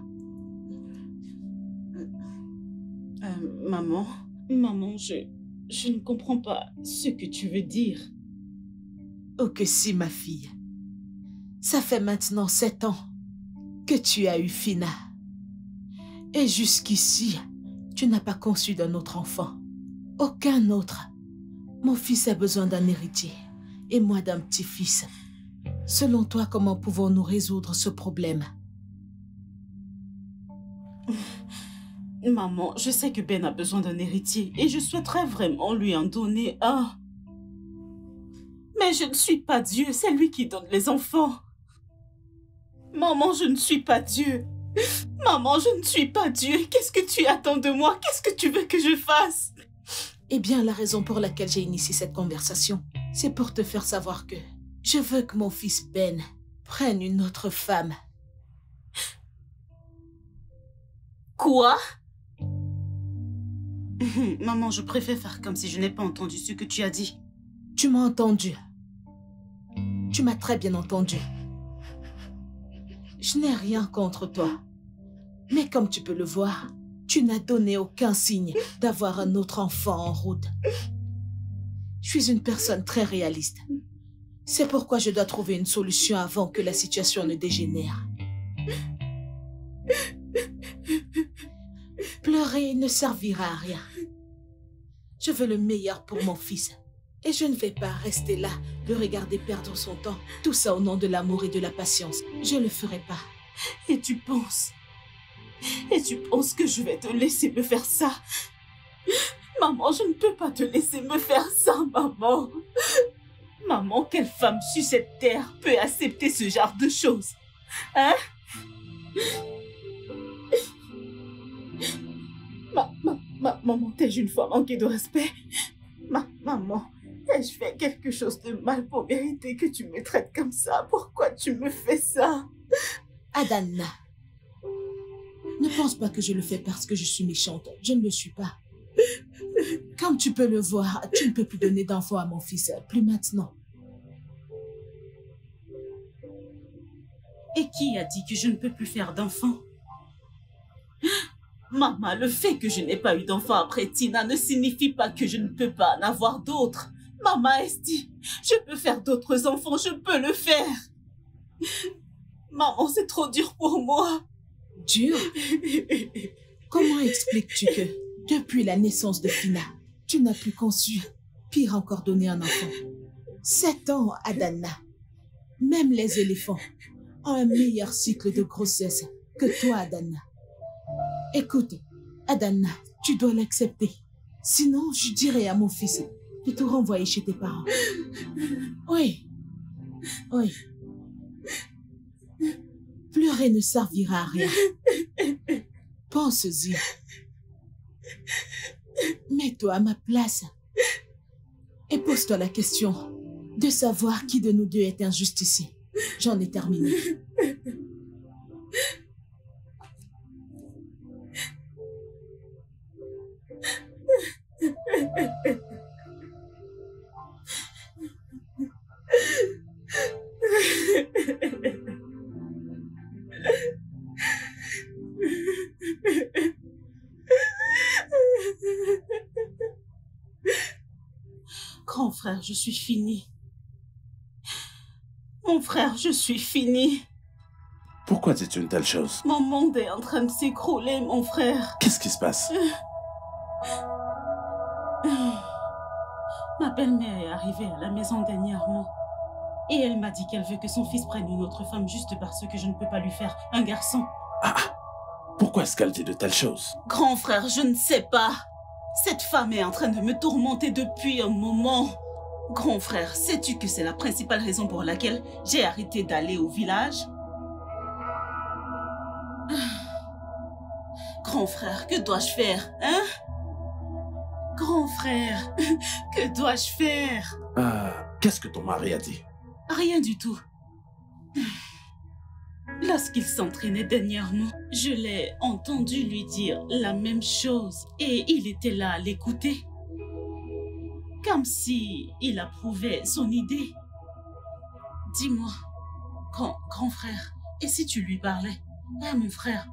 Maman, je ne comprends pas ce que tu veux dire. Oh que si, ma fille. Ça fait maintenant 7 ans que tu as eu Fina. Et jusqu'ici, tu n'as pas conçu d'un autre enfant. Aucun autre. Mon fils a besoin d'un héritier et moi d'un petit-fils. Selon toi, comment pouvons-nous résoudre ce problème? Maman, je sais que Ben a besoin d'un héritier et je souhaiterais vraiment lui en donner un. Mais je ne suis pas Dieu, c'est lui qui donne les enfants. Maman, je ne suis pas Dieu. Maman, je ne suis pas Dieu. Qu'est-ce que tu attends de moi? Qu'est-ce que tu veux que je fasse? Eh bien, la raison pour laquelle j'ai initié cette conversation, c'est pour te faire savoir que je veux que mon fils Ben prenne une autre femme. Quoi? Maman, je préfère faire comme si je n'ai pas entendu ce que tu as dit. Tu m'as entendu. Tu m'as très bien entendu. Je n'ai rien contre toi. Mais comme tu peux le voir, tu n'as donné aucun signe d'avoir un autre enfant en route. Je suis une personne très réaliste. C'est pourquoi je dois trouver une solution avant que la situation ne dégénère. Pleurer ne servira à rien. Je veux le meilleur pour mon fils. Et je ne vais pas rester là, le regarder perdre son temps. Tout ça au nom de l'amour et de la patience. Je ne le ferai pas. Et tu penses que je vais te laisser me faire ça? Maman, je ne peux pas te laisser me faire ça, maman. Maman, quelle femme sur cette terre peut accepter ce genre de choses? Hein? Maman, t'es une fois manquée de respect? Maman, ai-je fait quelque chose de mal pour mériter que tu me traites comme ça? Pourquoi tu me fais ça? Adanna, ne pense pas que je le fais parce que je suis méchante. Je ne le suis pas. Comme tu peux le voir, tu ne peux plus donner d'enfant à mon fils, plus maintenant. Et qui a dit que je ne peux plus faire d'enfant? Maman, le fait que je n'ai pas eu d'enfant après Tina ne signifie pas que je ne peux pas en avoir d'autres. Maman Esti, je peux faire d'autres enfants, je peux le faire. Maman, c'est trop dur pour moi. Dur? Comment expliques-tu que, depuis la naissance de Fina, tu n'as plus conçu, pire encore donné un enfant? 7 ans, Adana. Même les éléphants ont un meilleur cycle de grossesse que toi, Adana. Écoute, Adana, tu dois l'accepter. Sinon, je dirai à mon fils de te renvoyer chez tes parents. Oui. Oui. Pleurer ne servira à rien. Pense-y. Mets-toi à ma place et pose-toi la question de savoir qui de nous deux est injusticié. J'en ai terminé. Grand frère, je suis fini. Mon frère, je suis fini. Pourquoi dis-tu une telle chose? Mon monde est en train de s'écrouler, mon frère. Qu'est-ce qui se passe? Ma belle-mère est arrivée à la maison dernièrement. Et elle m'a dit qu'elle veut que son fils prenne une autre femme juste parce que je ne peux pas lui faire un garçon. Ah, pourquoi est-ce qu'elle dit de telles choses? Grand frère, je ne sais pas. Cette femme est en train de me tourmenter depuis un moment. Grand frère, sais-tu que c'est la principale raison pour laquelle j'ai arrêté d'aller au village? Grand frère, que dois-je faire, hein? Grand frère, que dois-je faire? Qu'est-ce que ton mari a dit? Rien du tout. Lorsqu'il s'entraînait dernièrement, je l'ai entendu lui dire la même chose et il était là à l'écouter. Comme si il approuvait son idée. Dis-moi, grand frère, et si tu lui parlais? Hein, mon frère?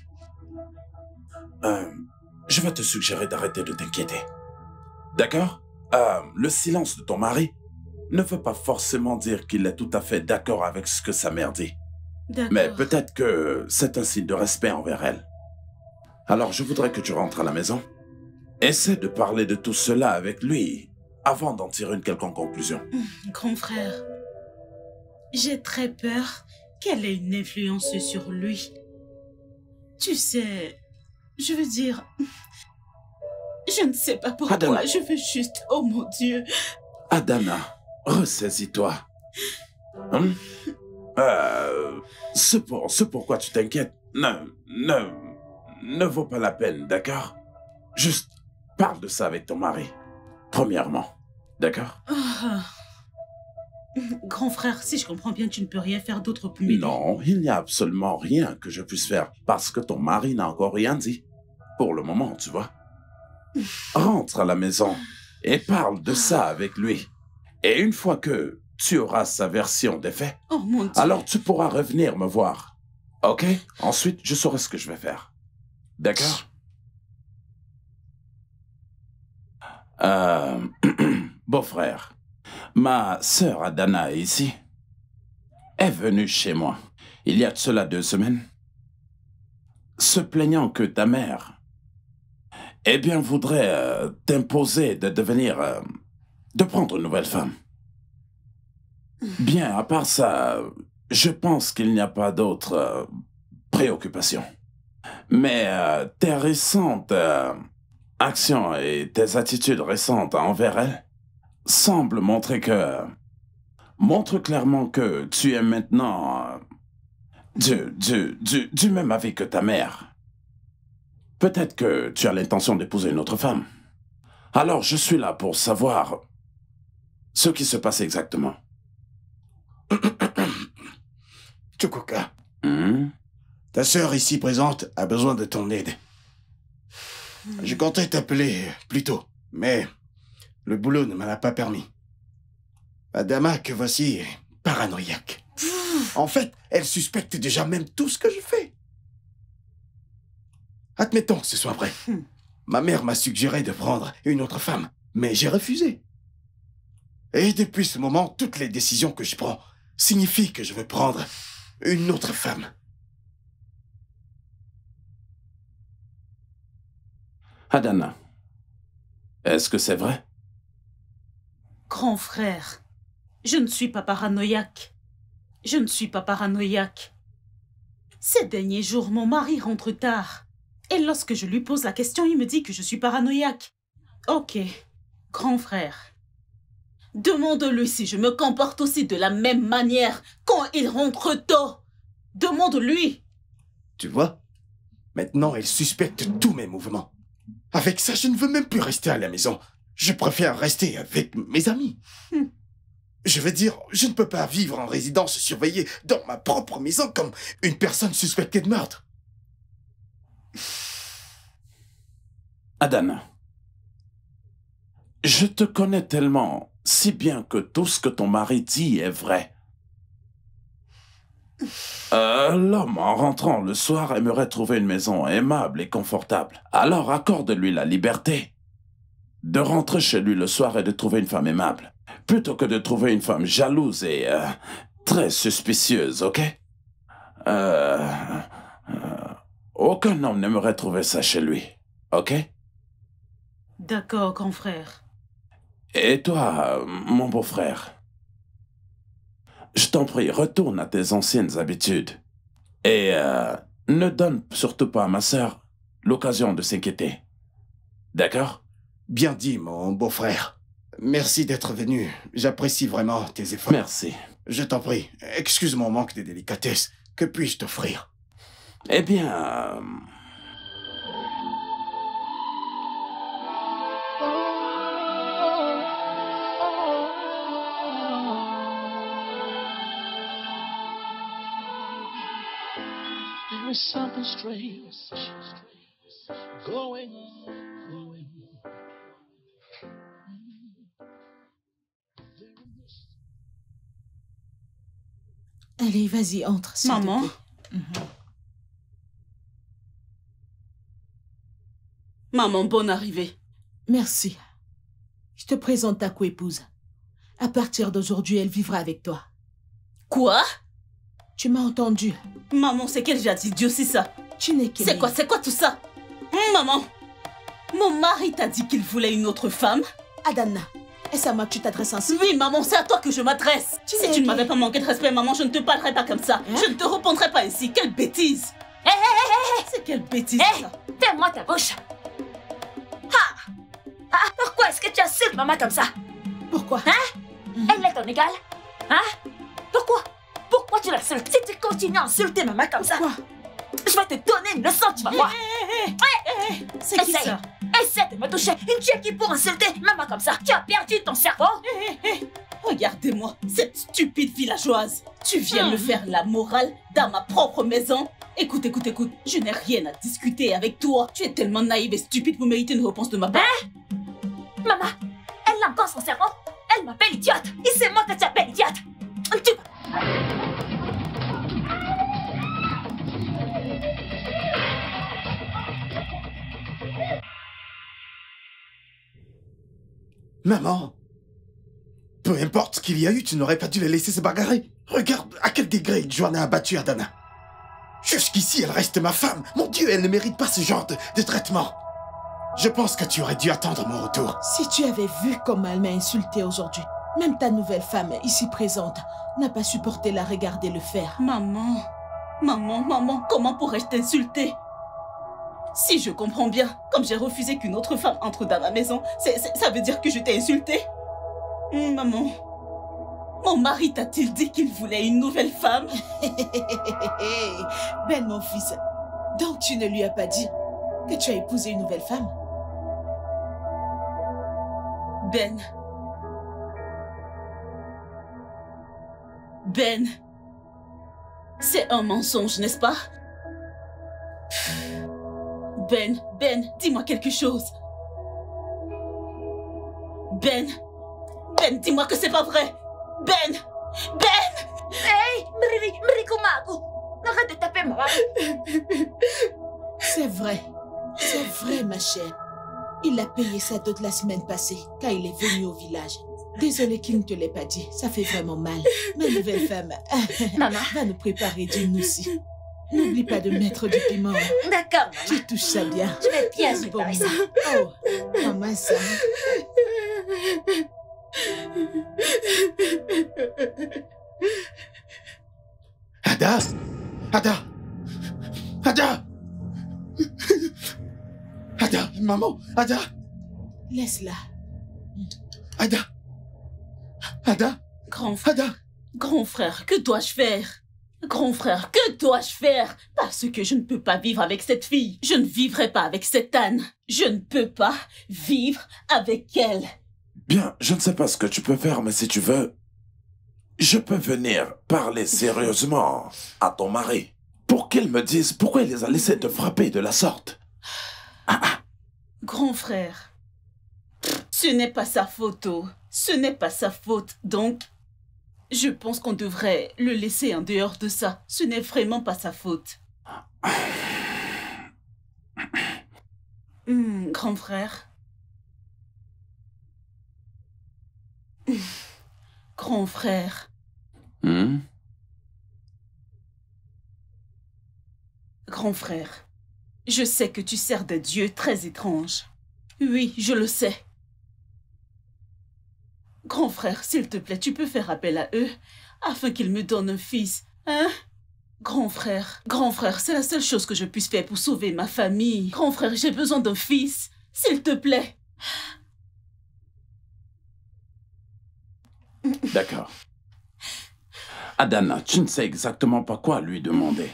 Je vais te suggérer d'arrêter de t'inquiéter. D'accord? Le silence de ton mari ne veut pas forcément dire qu'il est tout à fait d'accord avec ce que sa mère dit. Mais peut-être que c'est un signe de respect envers elle. Alors je voudrais que tu rentres à la maison. Essaie de parler de tout cela avec lui avant d'en tirer une quelconque conclusion. Grand frère, j'ai très peur qu'elle ait une influence sur lui. Tu sais, je veux dire, je ne sais pas pourquoi, Adana. je veux juste, oh mon Dieu. Adana, ressaisis-toi. Ce pourquoi tu t'inquiètes ne vaut pas la peine, d'accord? Juste parle de ça avec ton mari, premièrement, d'accord? Grand frère, si je comprends bien, tu ne peux rien faire d'autre pour m'aider. Non, il n'y a absolument rien que je puisse faire parce que ton mari n'a encore rien dit. Pour le moment, tu vois. Rentre à la maison et parle de ça avec lui. Et une fois que tu auras sa version des faits, oh mon Dieu, alors tu pourras revenir me voir. Ok? Ensuite, je saurai ce que je vais faire. D'accord? Beau-frère, ma sœur Adana est ici. Est venue chez moi, il y a de cela 2 semaines, se plaignant que ta mère, eh bien, voudrait t'imposer de devenir, de prendre une nouvelle femme. Bien, à part ça, je pense qu'il n'y a pas d'autres préoccupations. Mais tes récentes actions et tes attitudes récentes envers elle semblent montrer clairement que tu es maintenant du même avis que ta mère. Peut-être que tu as l'intention d'épouser une autre femme. Alors, je suis là pour savoir ce qui se passe exactement. Chukuka, ta sœur ici présente a besoin de ton aide. Je comptais t'appeler plus tôt, mais le boulot ne m'en a pas permis. Adama, que voici, est paranoïaque. En fait, elle suspecte déjà même tout ce que je fais. Admettons que ce soit vrai. Ma mère m'a suggéré de prendre une autre femme, mais j'ai refusé. Et depuis ce moment, toutes les décisions que je prends signifient que je veux prendre une autre femme. Adana, est-ce que c'est vrai? Grand frère, je ne suis pas paranoïaque. Je ne suis pas paranoïaque. Ces derniers jours, mon mari rentre tard. Et lorsque je lui pose la question, il me dit que je suis paranoïaque. Ok, grand frère. Demande-lui si je me comporte aussi de la même manière quand il rentre tôt. Demande-lui. Tu vois? Maintenant, elle suspecte tous mes mouvements. Avec ça, je ne veux même plus rester à la maison. Je préfère rester avec mes amis. Je veux dire, je ne peux pas vivre en résidence surveillée dans ma propre maison comme une personne suspectée de meurtre. Adana, je te connais tellement, si bien que tout ce que ton mari dit est vrai. L'homme, en rentrant le soir, aimerait trouver une maison aimable et confortable. Alors accorde-lui la liberté de rentrer chez lui le soir et de trouver une femme aimable, plutôt que de trouver une femme jalouse et très suspicieuse, ok? Aucun homme n'aimerait trouver ça chez lui, ok? D'accord, grand frère. Et toi, mon beau-frère, je t'en prie, retourne à tes anciennes habitudes. Et ne donne surtout pas à ma sœur l'occasion de s'inquiéter. D'accord? Bien dit, mon beau-frère. Merci d'être venu. J'apprécie vraiment tes efforts. Merci. Je t'en prie, excuse mon manque de délicatesse. Que puis-je t'offrir? Eh bien... There is something strange going on. Allez, vas-y, entre. s'il te Maman. plaît. Maman, bonne arrivée. Merci. Je te présente ta coépouse. À partir d'aujourd'hui, elle vivra avec toi. Quoi? Tu m'as entendu. Maman, c'est quel jadis Dieu, c'est ça? Tu n'es qu'elle. C'est quoi tout ça? Maman, mon mari t'a dit qu'il voulait une autre femme? Adana, est-ce à moi que tu t'adresses ainsi? Oui, maman, c'est à toi que je m'adresse. Si tu ne m'avais pas manqué de respect, maman, je ne te parlerais pas comme ça. Hein? Je ne te répondrais pas ainsi. Quelle bêtise! Hé, hé, hé, hé! C'est quelle bêtise, ça? Ferme-moi ta bouche! Pourquoi est-ce que tu insultes maman comme ça? Pourquoi? Elle est ton égale? Pourquoi tu l'insultes? Si tu continues à insulter maman comme ça, je vais te donner une leçon, tu vas voir. C'est qui ça? Essaie de me toucher. Une fille qui pour insulter maman comme ça. Tu as perdu ton cerveau. Regardez-moi, cette stupide villageoise. Tu viens me faire la morale dans ma propre maison? Écoute, je n'ai rien à discuter avec toi. Tu es tellement naïve et stupide pour mériter une réponse de ma part. Maman, elle a encore son cerveau. Elle m'appelle idiote. Et c'est moi que tu appelles idiote. Maman, peu importe ce qu'il y a eu, tu n'aurais pas dû les laisser se bagarrer. Regarde à quel degré Joanna a battu Adana. Jusqu'ici, elle reste ma femme. Mon Dieu, elle ne mérite pas ce genre de traitement. Je pense que tu aurais dû attendre mon retour. Si tu avais vu comment elle m'a insulté aujourd'hui, même ta nouvelle femme, ici présente, n'a pas supporté la regarder le faire. Maman, comment pourrais-je t'insulter? Si je comprends bien, comme j'ai refusé qu'une autre femme entre dans ma maison, ça veut dire que je t'ai insulté? Maman, mon mari t'a-t-il dit qu'il voulait une nouvelle femme? Ben, mon fils, donc tu ne lui as pas dit que tu as épousé une nouvelle femme? Ben, c'est un mensonge, n'est-ce pas? Ben, dis-moi quelque chose. Ben, dis-moi que c'est pas vrai. Ben! Hey, Mrikumago, arrête de taper maman. C'est vrai. C'est vrai, ma chère. Il a payé sa dot la semaine passée, quand il est venu au village. Désolée qu'il ne te l'ait pas dit, ça fait vraiment mal. Ma nouvelle femme Maman. va nous préparer du noussi. N'oublie pas de mettre du piment. D'accord, maman. Tu touches ça bien. Je vais bien préparer ça. Oh, comment ça? Ada! Ada! Ada! Ada! Maman! Ada! Laisse-la. Ada! Ada! Grand frère. Ada! Grand frère, que dois-je faire? Grand frère, que dois-je faire? Parce que je ne peux pas vivre avec cette fille. Je ne vivrai pas avec cette Anne. Je ne peux pas vivre avec elle. Bien, je ne sais pas ce que tu peux faire, mais si tu veux, je peux venir parler sérieusement à ton mari pour qu'il me dise pourquoi il les a laissés te frapper de la sorte. Grand frère, ce n'est pas sa faute. Ce n'est pas sa faute, donc je pense qu'on devrait le laisser en dehors de ça. Ce n'est vraiment pas sa faute. Grand frère. Grand frère. Grand frère, je sais que tu sers des dieux très étranges. Oui, je le sais. Grand frère, s'il te plaît, tu peux faire appel à eux afin qu'ils me donnent un fils, hein? Grand frère, c'est la seule chose que je puisse faire pour sauver ma famille. Grand frère, j'ai besoin d'un fils, s'il te plaît. D'accord. Adana, tu ne sais exactement pas quoi lui demander.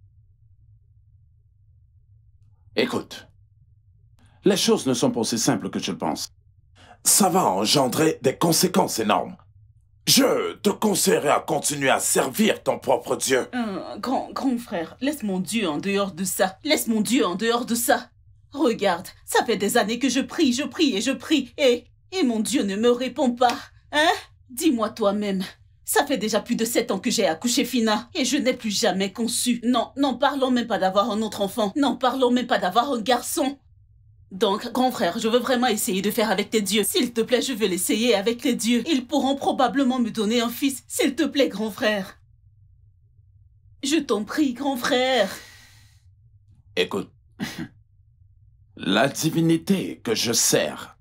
Écoute, les choses ne sont pas aussi simples que tu le penses. Ça va engendrer des conséquences énormes. Je te conseillerais à continuer à servir ton propre Dieu. Grand frère, laisse mon Dieu en dehors de ça. Laisse mon Dieu en dehors de ça. Regarde, ça fait des années que je prie et mon Dieu ne me répond pas. Hein? Dis-moi toi-même. Ça fait déjà plus de 7 ans que j'ai accouché Fina et je n'ai plus jamais conçu. Non, n'en parlons même pas d'avoir un autre enfant. N'en parlons même pas d'avoir un garçon. Donc, grand frère, je veux vraiment essayer de faire avec tes dieux. S'il te plaît, je veux l'essayer avec les dieux. Ils pourront probablement me donner un fils. S'il te plaît, grand frère. Je t'en prie, grand frère. Écoute, la divinité que je sers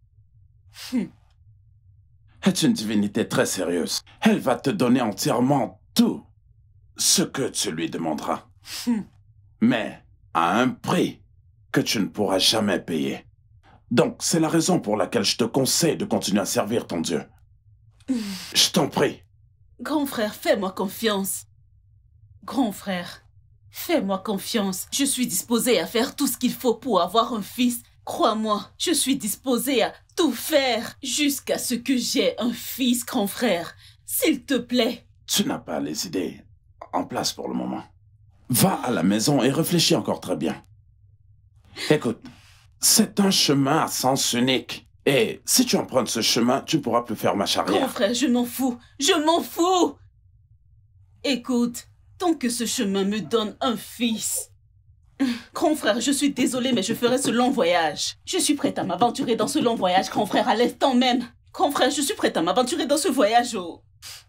est une divinité très sérieuse. Elle va te donner entièrement tout ce que tu lui demanderas. Mais à un prix que tu ne pourras jamais payer. Donc, c'est la raison pour laquelle je te conseille de continuer à servir ton Dieu. Je t'en prie. Grand frère, fais-moi confiance. Grand frère, fais-moi confiance. Je suis disposée à faire tout ce qu'il faut pour avoir un fils. Crois-moi, je suis disposée à tout faire jusqu'à ce que j'ai un fils, grand frère. S'il te plaît. Tu n'as pas les idées en place pour le moment. Va à la maison et réfléchis encore très bien. Écoute, c'est un chemin à sens unique. Et si tu empruntes ce chemin, tu ne pourras plus faire marche arrière. Grand frère, je m'en fous. Je m'en fous. Écoute, tant que ce chemin me donne un fils... Grand frère, je suis désolée, mais je ferai ce long voyage. Je suis prête à m'aventurer dans ce long voyage, grand frère, à l'instant même. Grand frère, je suis prête à m'aventurer dans ce voyage, oh.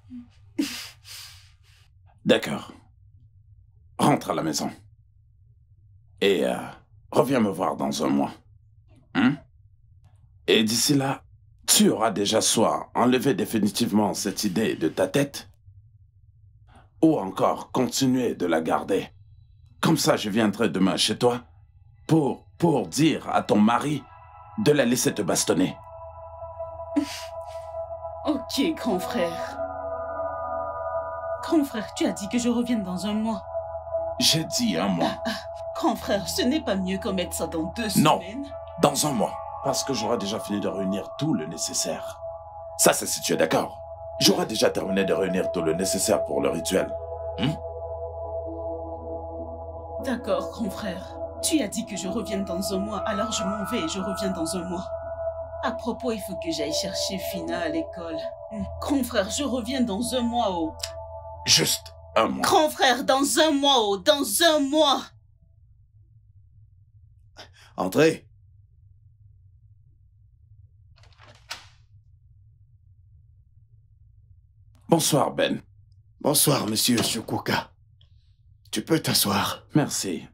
D'accord. Rentre à la maison. Et reviens me voir dans un mois. Et d'ici là, tu auras déjà soit enlevé définitivement cette idée de ta tête, ou encore continuer de la garder. Comme ça, je viendrai demain chez toi pour dire à ton mari de la laisser te bastonner. Ok, grand frère. Grand frère, tu as dit que je revienne dans un mois. J'ai dit un mois. Grand frère, ce n'est pas mieux qu'on mette ça dans 2 semaines? Non, dans un mois. Parce que j'aurai déjà fini de réunir tout le nécessaire. Ça, c'est si tu es d'accord. J'aurai déjà terminé de réunir tout le nécessaire pour le rituel. D'accord, grand frère. Tu as dit que je revienne dans un mois, alors je m'en vais et je reviens dans un mois. À propos, il faut que j'aille chercher Fina à l'école. Grand frère, je reviens dans un mois, oh. Juste un mois. Grand frère, dans un mois, oh, dans un mois. Entrez. Bonsoir, Ben. Bonsoir, monsieur Chukwuka. Tu peux t'asseoir. Merci.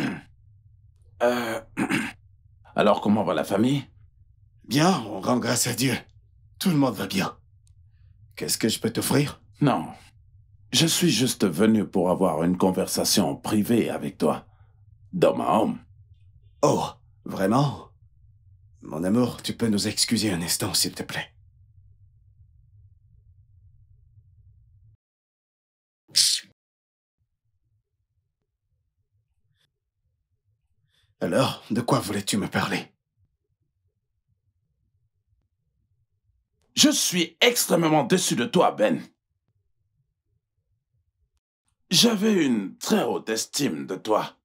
Alors, comment va la famille? Bien, on rend grâce à Dieu. Tout le monde va bien. Qu'est-ce que je peux t'offrir? Non. Je suis juste venu pour avoir une conversation privée avec toi. D'homme à homme. Oh, vraiment? Mon amour, tu peux nous excuser un instant, s'il te plaît. Alors, de quoi voulais-tu me parler? Je suis extrêmement déçu de toi, Ben. J'avais une très haute estime de toi.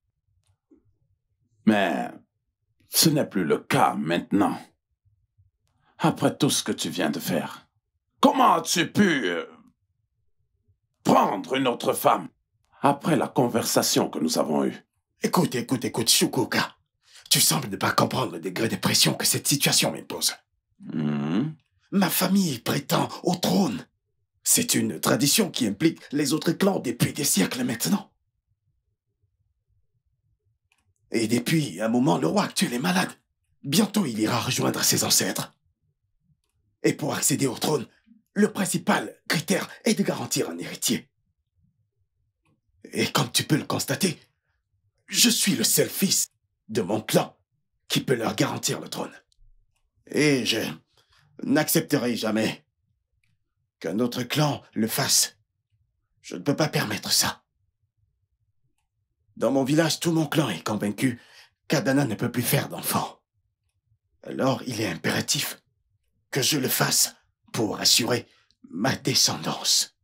Mais ce n'est plus le cas maintenant. Après tout ce que tu viens de faire. Comment as-tu pu prendre une autre femme après la conversation que nous avons eue? Écoute, Chukwuka. Tu sembles ne pas comprendre le degré de pression que cette situation m'impose. Ma famille prétend au trône. C'est une tradition qui implique les autres clans depuis des siècles maintenant. Et depuis un moment, le roi actuel est malade. Bientôt, il ira rejoindre ses ancêtres. Et pour accéder au trône, le principal critère est de garantir un héritier. Et comme tu peux le constater, je suis le seul fils de mon clan qui peut leur garantir le trône. Et je n'accepterai jamais qu'un autre clan le fasse. Je ne peux pas permettre ça. Dans mon village, tout mon clan est convaincu qu'Adana ne peut plus faire d'enfants. Alors, il est impératif que je le fasse pour assurer ma descendance.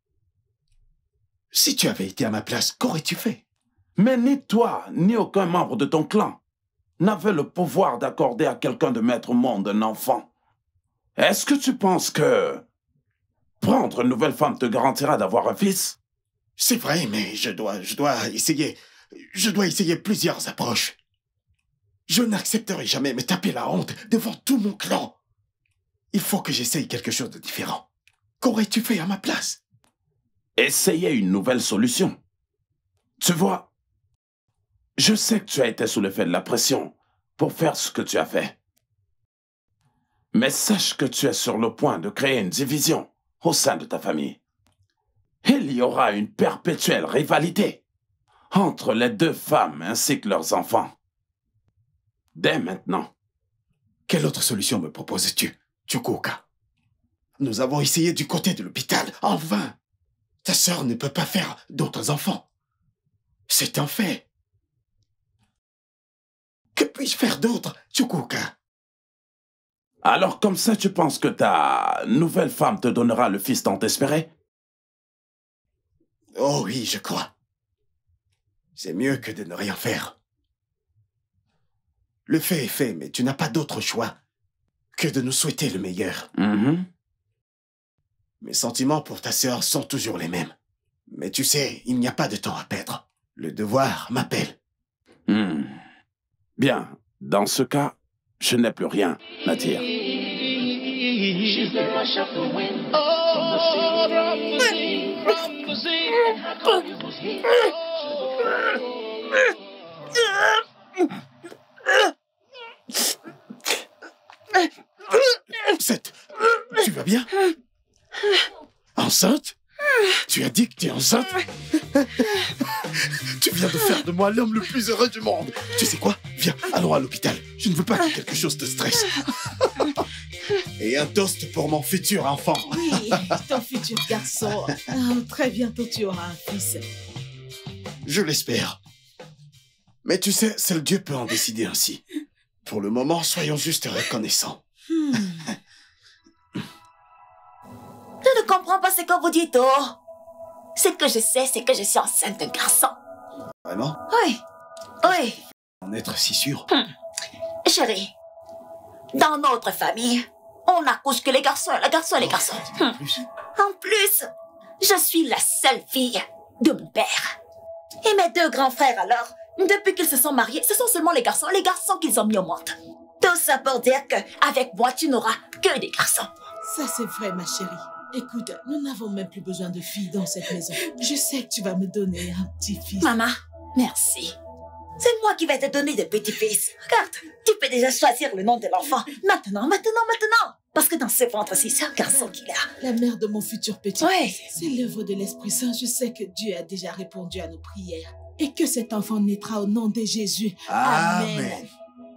Si tu avais été à ma place, qu'aurais-tu fait? Mais ni toi, ni aucun membre de ton clan n'avait le pouvoir d'accorder à quelqu'un de mettre au monde un enfant. Est-ce que tu penses que prendre une nouvelle femme te garantira d'avoir un fils? C'est vrai, mais je dois essayer plusieurs approches. Je n'accepterai jamais me taper la honte devant tout mon clan. Il faut que j'essaye quelque chose de différent. Qu'aurais-tu fait à ma place? Essayer une nouvelle solution. Tu vois, je sais que tu as été sous l'effet de la pression pour faire ce que tu as fait. Mais sache que tu es sur le point de créer une division au sein de ta famille. Il y aura une perpétuelle rivalité entre les deux femmes ainsi que leurs enfants. Dès maintenant. Quelle autre solution me proposes-tu, Chukwuka? Nous avons essayé du côté de l'hôpital, en vain. Ta sœur ne peut pas faire d'autres enfants. C'est un fait. Que puis-je faire d'autre, Chukwuka? Alors comme ça, tu penses que ta nouvelle femme te donnera le fils tant espéré? Oh oui, je crois. C'est mieux que de ne rien faire. Le fait est fait, mais tu n'as pas d'autre choix que de nous souhaiter le meilleur. Mes sentiments pour ta sœur sont toujours les mêmes. Mais tu sais, il n'y a pas de temps à perdre. Le devoir m'appelle. Bien, dans ce cas, je n'ai plus rien à dire. Seth, tu vas bien? Enceinte? Tu as dit que tu es enceinte? Tu viens de faire de moi l'homme le plus heureux du monde. Tu sais quoi? Viens, allons à l'hôpital. Je ne veux pas que quelque chose te stresse. Et un toast pour mon futur enfant. Oui, ton futur garçon. Très bientôt, tu auras un fils. Je l'espère. Mais tu sais, seul Dieu peut en décider ainsi. Pour le moment, soyons juste reconnaissants. Je ne comprends pas ce que vous dites, oh. Ce que je sais, c'est que je suis enceinte d'un garçon. Vraiment? Oui, oui. En être si sûr? Chérie, dans notre famille, on n'accouche que les garçons, les garçons, les garçons. En plus, je suis la seule fille de mon père. Et mes deux grands frères, alors, Depuis qu'ils se sont mariés, ce sont seulement les garçons qu'ils ont mis au monde. Tout ça pour dire qu'avec moi, tu n'auras que des garçons. Ça, c'est vrai, ma chérie. Écoute, nous n'avons même plus besoin de filles dans cette maison. Je sais que tu vas me donner un petit-fils. Maman, merci. C'est moi qui vais te donner des petits-fils. Regarde, tu peux déjà choisir le nom de l'enfant. Maintenant. Parce que dans ce ventre-ci, c'est un garçon qu'il a. La mère de mon futur petit. Oui. C'est l'œuvre de l'Esprit Saint. Je sais que Dieu a déjà répondu à nos prières. Et que cet enfant naîtra au nom de Jésus. Amen.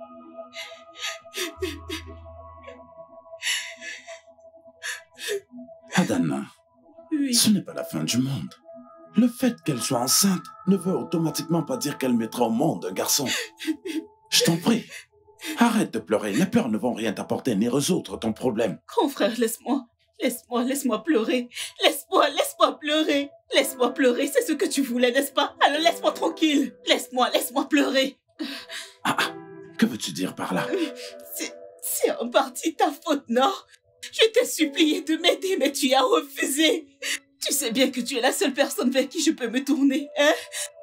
Adana, Oui. ce n'est pas la fin du monde. Le fait qu'elle soit enceinte ne veut automatiquement pas dire qu'elle mettra au monde un garçon. Je t'en prie, arrête de pleurer. Les pleurs ne vont rien t'apporter ni résoudre ton problème. Grand frère, laisse-moi pleurer. Laisse-moi pleurer. Laisse-moi pleurer, c'est ce que tu voulais, n'est-ce pas? Alors laisse-moi tranquille. Laisse-moi pleurer. Que veux-tu dire par là? C'est en partie ta faute, non? Je t'ai supplié de m'aider, mais tu as refusé. Tu sais bien que tu es la seule personne vers qui je peux me tourner, hein?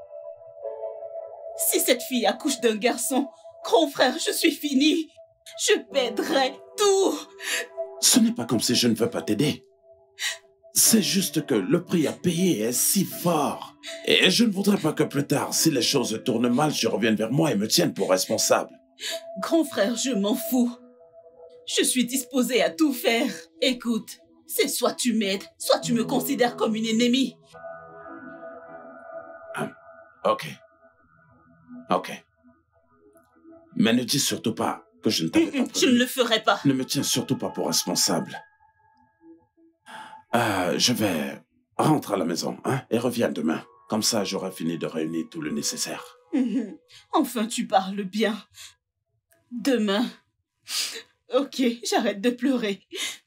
Si cette fille accouche d'un garçon, grand frère, je suis finie. Je perdrai tout. Ce n'est pas comme si je ne veux pas t'aider. C'est juste que le prix à payer est si fort. Et je ne voudrais pas que plus tard, si les choses tournent mal, tu reviennes vers moi et me tiennes pour responsable. Grand frère, je m'en fous. Je suis disposée à tout faire. Écoute, c'est soit tu m'aides, soit tu me considères comme une ennemie. Ok. Mais ne dis surtout pas que je ne t'avais pas prévenu. Je ne le ferai pas. Ne me tiens surtout pas pour responsable. Je vais rentrer à la maison, hein, et reviens demain. Comme ça, j'aurai fini de réunir tout le nécessaire. Enfin, tu parles bien. Demain. Ok, j'arrête de pleurer.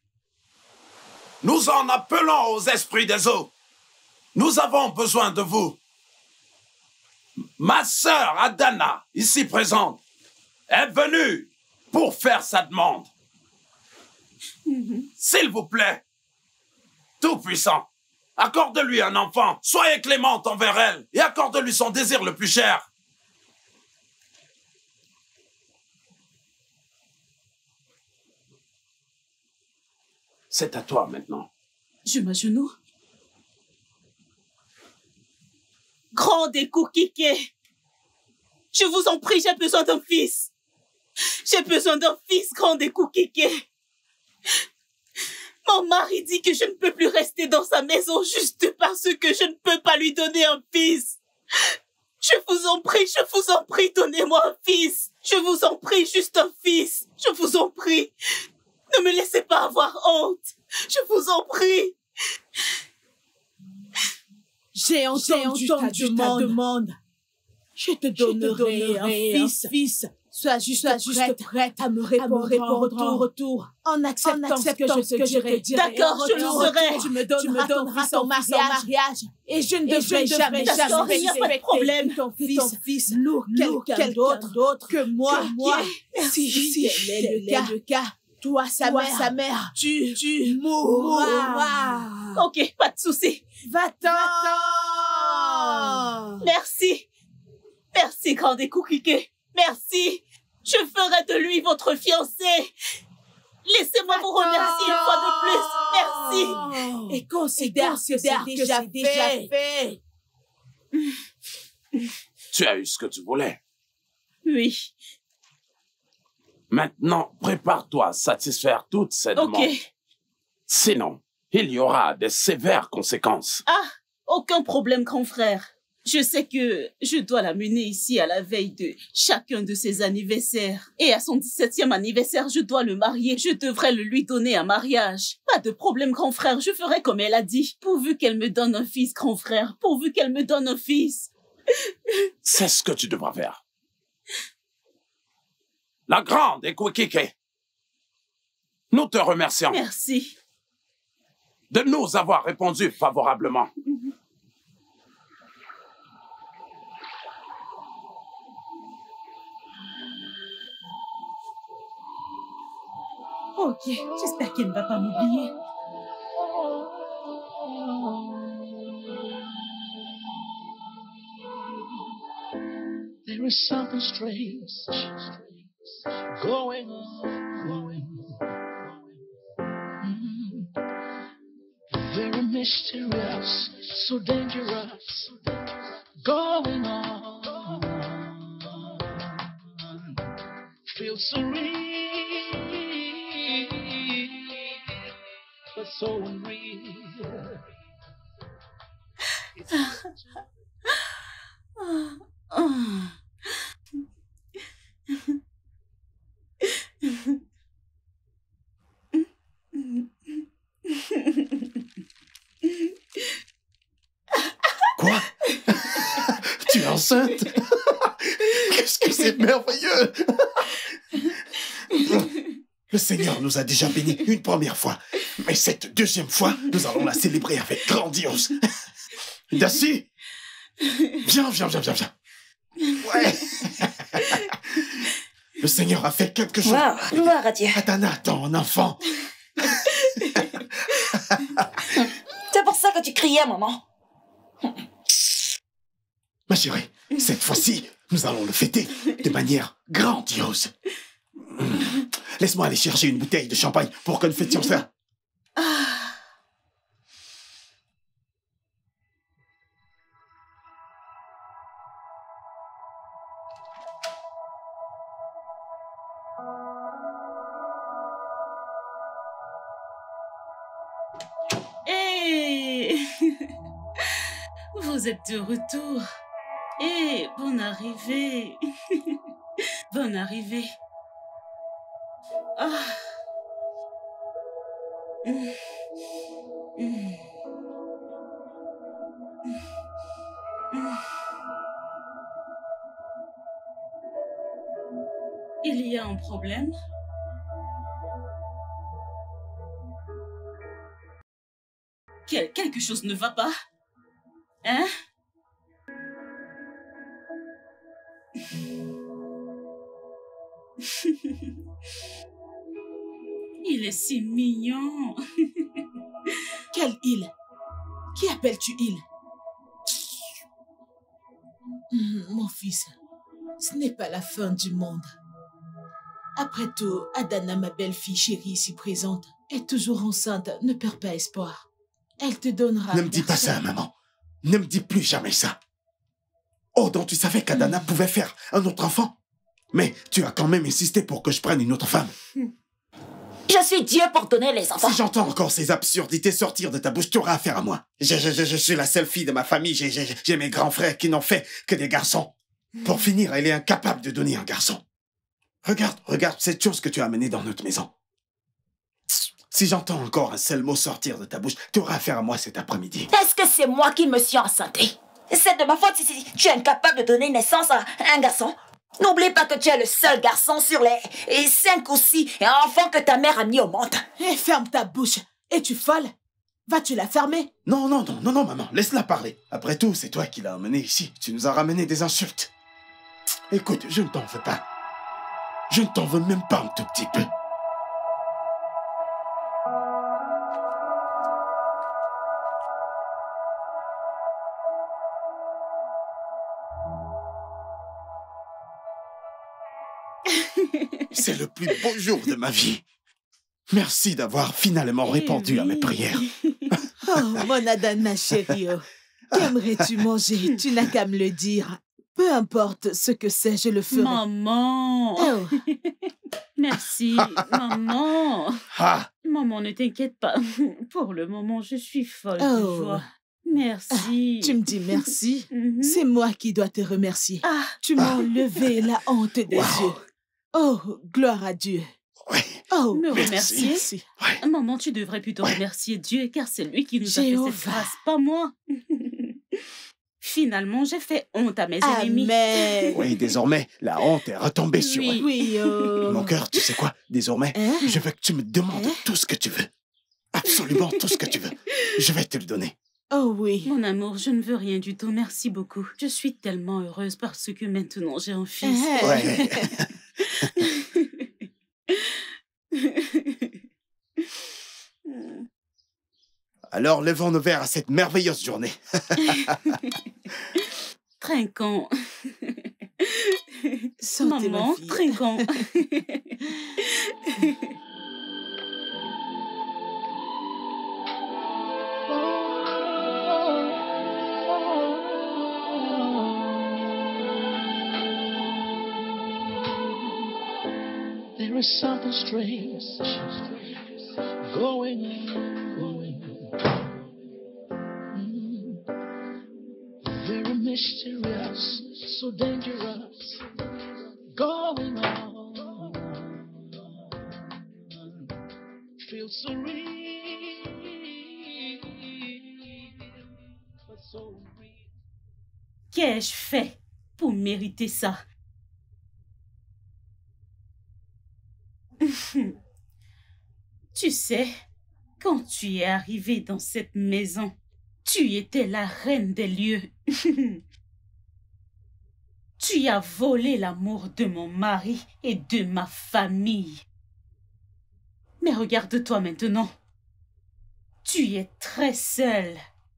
Nous en appelons aux esprits des eaux. Nous avons besoin de vous. Ma sœur Adana, ici présente, est venue pour faire sa demande. S'il vous plaît, Tout-Puissant, accorde-lui un enfant. Soyez clémente envers elle et accorde-lui son désir le plus cher. C'est à toi maintenant. Je m'agenouille. Grand Ekukike, je vous en prie, j'ai besoin d'un fils. J'ai besoin d'un fils, Grand Ekukike. Mon mari dit que je ne peux plus rester dans sa maison juste parce que je ne peux pas lui donner un fils. Je vous en prie, donnez-moi un fils. Je vous en prie, juste un fils. Je vous en prie. Ne me laissez pas avoir honte. Je vous en prie. J'ai entendu ta demande. Je te donnerai un fils. Sois juste prête à me répondre en retour. En acceptant ce que je dirai. D'accord, je le serai. Tu me donneras ton mariage. Et je ne devrai jamais il n'y a pas de problème. Ton fils lourd quelqu'un d'autre que moi. Si tel est le cas, toi, sa mère, tu mourras. Ok, pas de souci. Va-t'en. Merci. Merci, Grand Ekukike. Merci. Je ferai de lui votre fiancé. Laissez-moi vous remercier une fois de plus. Merci. Et considère que c'est déjà fait. Tu as eu ce que tu voulais. Oui. Maintenant, prépare-toi à satisfaire toutes ces demandes. Ok. Sinon, il y aura des sévères conséquences. Ah, aucun problème, grand frère. Je sais que je dois la mener ici à la veille de chacun de ses anniversaires. Et à son 17e anniversaire, je dois le marier. Je devrais le lui donner en mariage. Pas de problème, grand frère. Je ferai comme elle a dit. Pourvu qu'elle me donne un fils, grand frère. Pourvu qu'elle me donne un fils. C'est ce que tu devras faire. La grande Ekukike, nous te remercions. Merci. De nous avoir répondu favorablement. Ok, j'espère qu'elle ne va pas m'oublier. There is something strange going on. Very mysterious, so dangerous, going on. Feels so real, but so unreal. Quoi? Tu es enceinte? Qu'est-ce que c'est merveilleux! Le Seigneur nous a déjà bénis une première fois, mais cette deuxième fois, nous allons la célébrer avec grandiose. Darcy, viens. Ouais. Le Seigneur a fait quelque chose. Wow, gloire à Dieu. Adana, ton enfant. C'est pour ça que tu criais, maman. Ma chérie, cette fois-ci, nous allons le fêter de manière grandiose. Laisse-moi aller chercher une bouteille de champagne pour que nous fêtions ça. Hey! Vous êtes de retour. Et bonne arrivée. Bonne arrivée. Ah. Il y a un problème? Quelque chose ne va pas? Hein? Il est si mignon. Quelle île? Qui appelles-tu île? Mon fils, ce n'est pas la fin du monde. Après tout, Adana, ma belle-fille chérie ici présente, est toujours enceinte. Ne perds pas espoir. Elle te donnera... Ne me dis pas ça, maman. Ne me dis plus jamais ça. Oh, donc tu savais qu'Adana pouvait faire un autre enfant? Mais tu as quand même insisté pour que je prenne une autre femme. Je suis Dieu pour donner les enfants. Si j'entends encore ces absurdités sortir de ta bouche, tu auras affaire à moi. Je suis la seule fille de ma famille. J'ai mes grands frères qui n'ont fait que des garçons. Pour finir, elle est incapable de donner un garçon. Regarde cette chose que tu as amenée dans notre maison. Si j'entends encore un seul mot sortir de ta bouche, tu auras affaire à moi cet après-midi. Est-ce que c'est moi qui me suis enceintée? C'est de ma faute si tu es incapable de donner naissance à un garçon. N'oublie pas que tu es le seul garçon sur les 5 ou 6 enfants que ta mère a mis au monde. Et ferme ta bouche. Es-tu folle? Vas-tu la fermer? Non, maman, laisse-la parler. Après tout, c'est toi qui l'as emmenée ici. Tu nous as ramené des insultes. Écoute, je ne t'en veux pas. Je ne t'en veux même pas un tout petit peu. C'est le plus beau jour de ma vie. Merci d'avoir finalement répondu à mes prières. Oh, mon Adana chérie, qu'aimerais-tu manger? Tu n'as qu'à me le dire. Peu importe ce que c'est, je le ferai. Maman. Oh. Merci, maman. Ah. Maman, ne t'inquiète pas. Pour le moment, je suis folle de Oh. joie. Merci. Tu me dis merci? C'est moi qui dois te remercier. Tu m'as enlevé la honte des yeux. Oh, gloire à Dieu. Ouais. Oh, Me merci. remercier? Merci. Ouais. Maman, tu devrais plutôt remercier Dieu, car c'est lui qui nous a fait Jéhovah. cette grâce, pas moi. Finalement, j'ai fait honte à mes ennemis. Amen. Oui, désormais, la honte est retombée sur eux. Oui, Mon cœur, tu sais quoi? Désormais, Hein? je veux que tu me demandes tout ce que tu veux. Absolument tout ce que tu veux. Je vais te le donner. Oh oui. Mon amour, je ne veux rien du tout, merci beaucoup. Je suis tellement heureuse parce que maintenant j'ai un fils. Ouais. Alors, levons nos verres à cette merveilleuse journée. Trinquons. Santé, Maman, ma fille. très grand. There is something strange going on. Very mysterious, so dangerous, going on. Feel serene, but so real. Qu'ai-je fait pour mériter ça? Tu sais, quand tu es arrivée dans cette maison, tu étais la reine des lieux. Tu as volé l'amour de mon mari et de ma famille. Mais regarde-toi maintenant. Tu es très seule.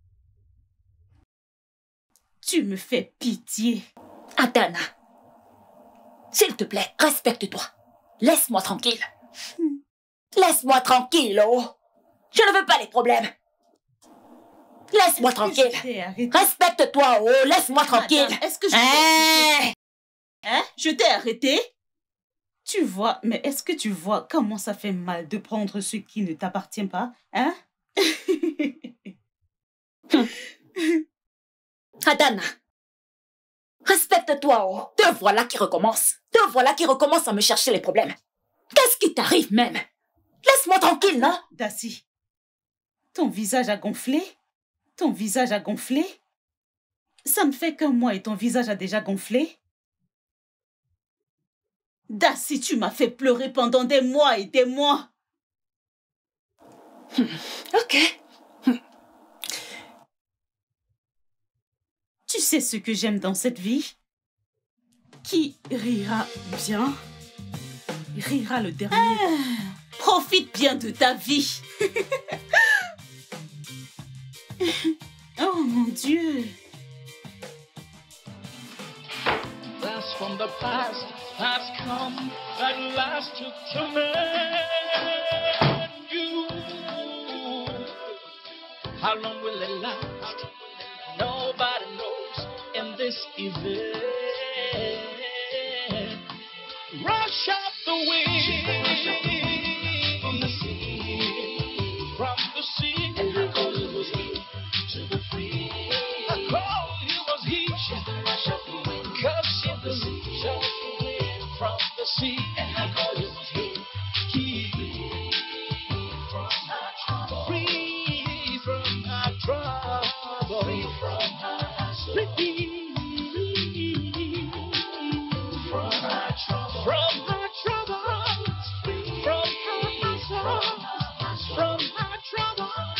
Tu me fais pitié. Adana, s'il te plaît, respecte-toi. Laisse-moi tranquille. Laisse-moi tranquille, oh. Je ne veux pas les problèmes. Laisse-moi tranquille. Respecte-toi, oh. Laisse-moi tranquille. Madame, est-ce que je t'ai arrêté? Hein? Je t'ai arrêté? Tu vois, mais est-ce que tu vois comment ça fait mal de prendre ce qui ne t'appartient pas? Hein? Adana, respecte-toi, oh. Te voilà qui recommence. Te voilà qui recommence à me chercher les problèmes. Qu'est-ce qui t'arrive même? Laisse-moi tranquille, non? Dassi, ton visage a gonflé? Ton visage a gonflé? Ça ne fait qu'un mois et ton visage a déjà gonflé? Dassi, tu m'as fait pleurer pendant des mois et des mois. Ok. Tu sais ce que j'aime dans cette vie? Qui rira bien, rira le dernier. Profite bien de ta vie. Oh mon Dieu. Blast from the past has come at last to command you. How long will it last? Nobody knows in this event. Rush out the wind from the sea, and I call it was he to the free. I call it was he, she's the rush of the wind, 'cause she's the rush of the wind from the sea, and I call it was he from my trouble, free from my trouble, free from my free from my trouble, from my troubles, from my troubles, from my troubles.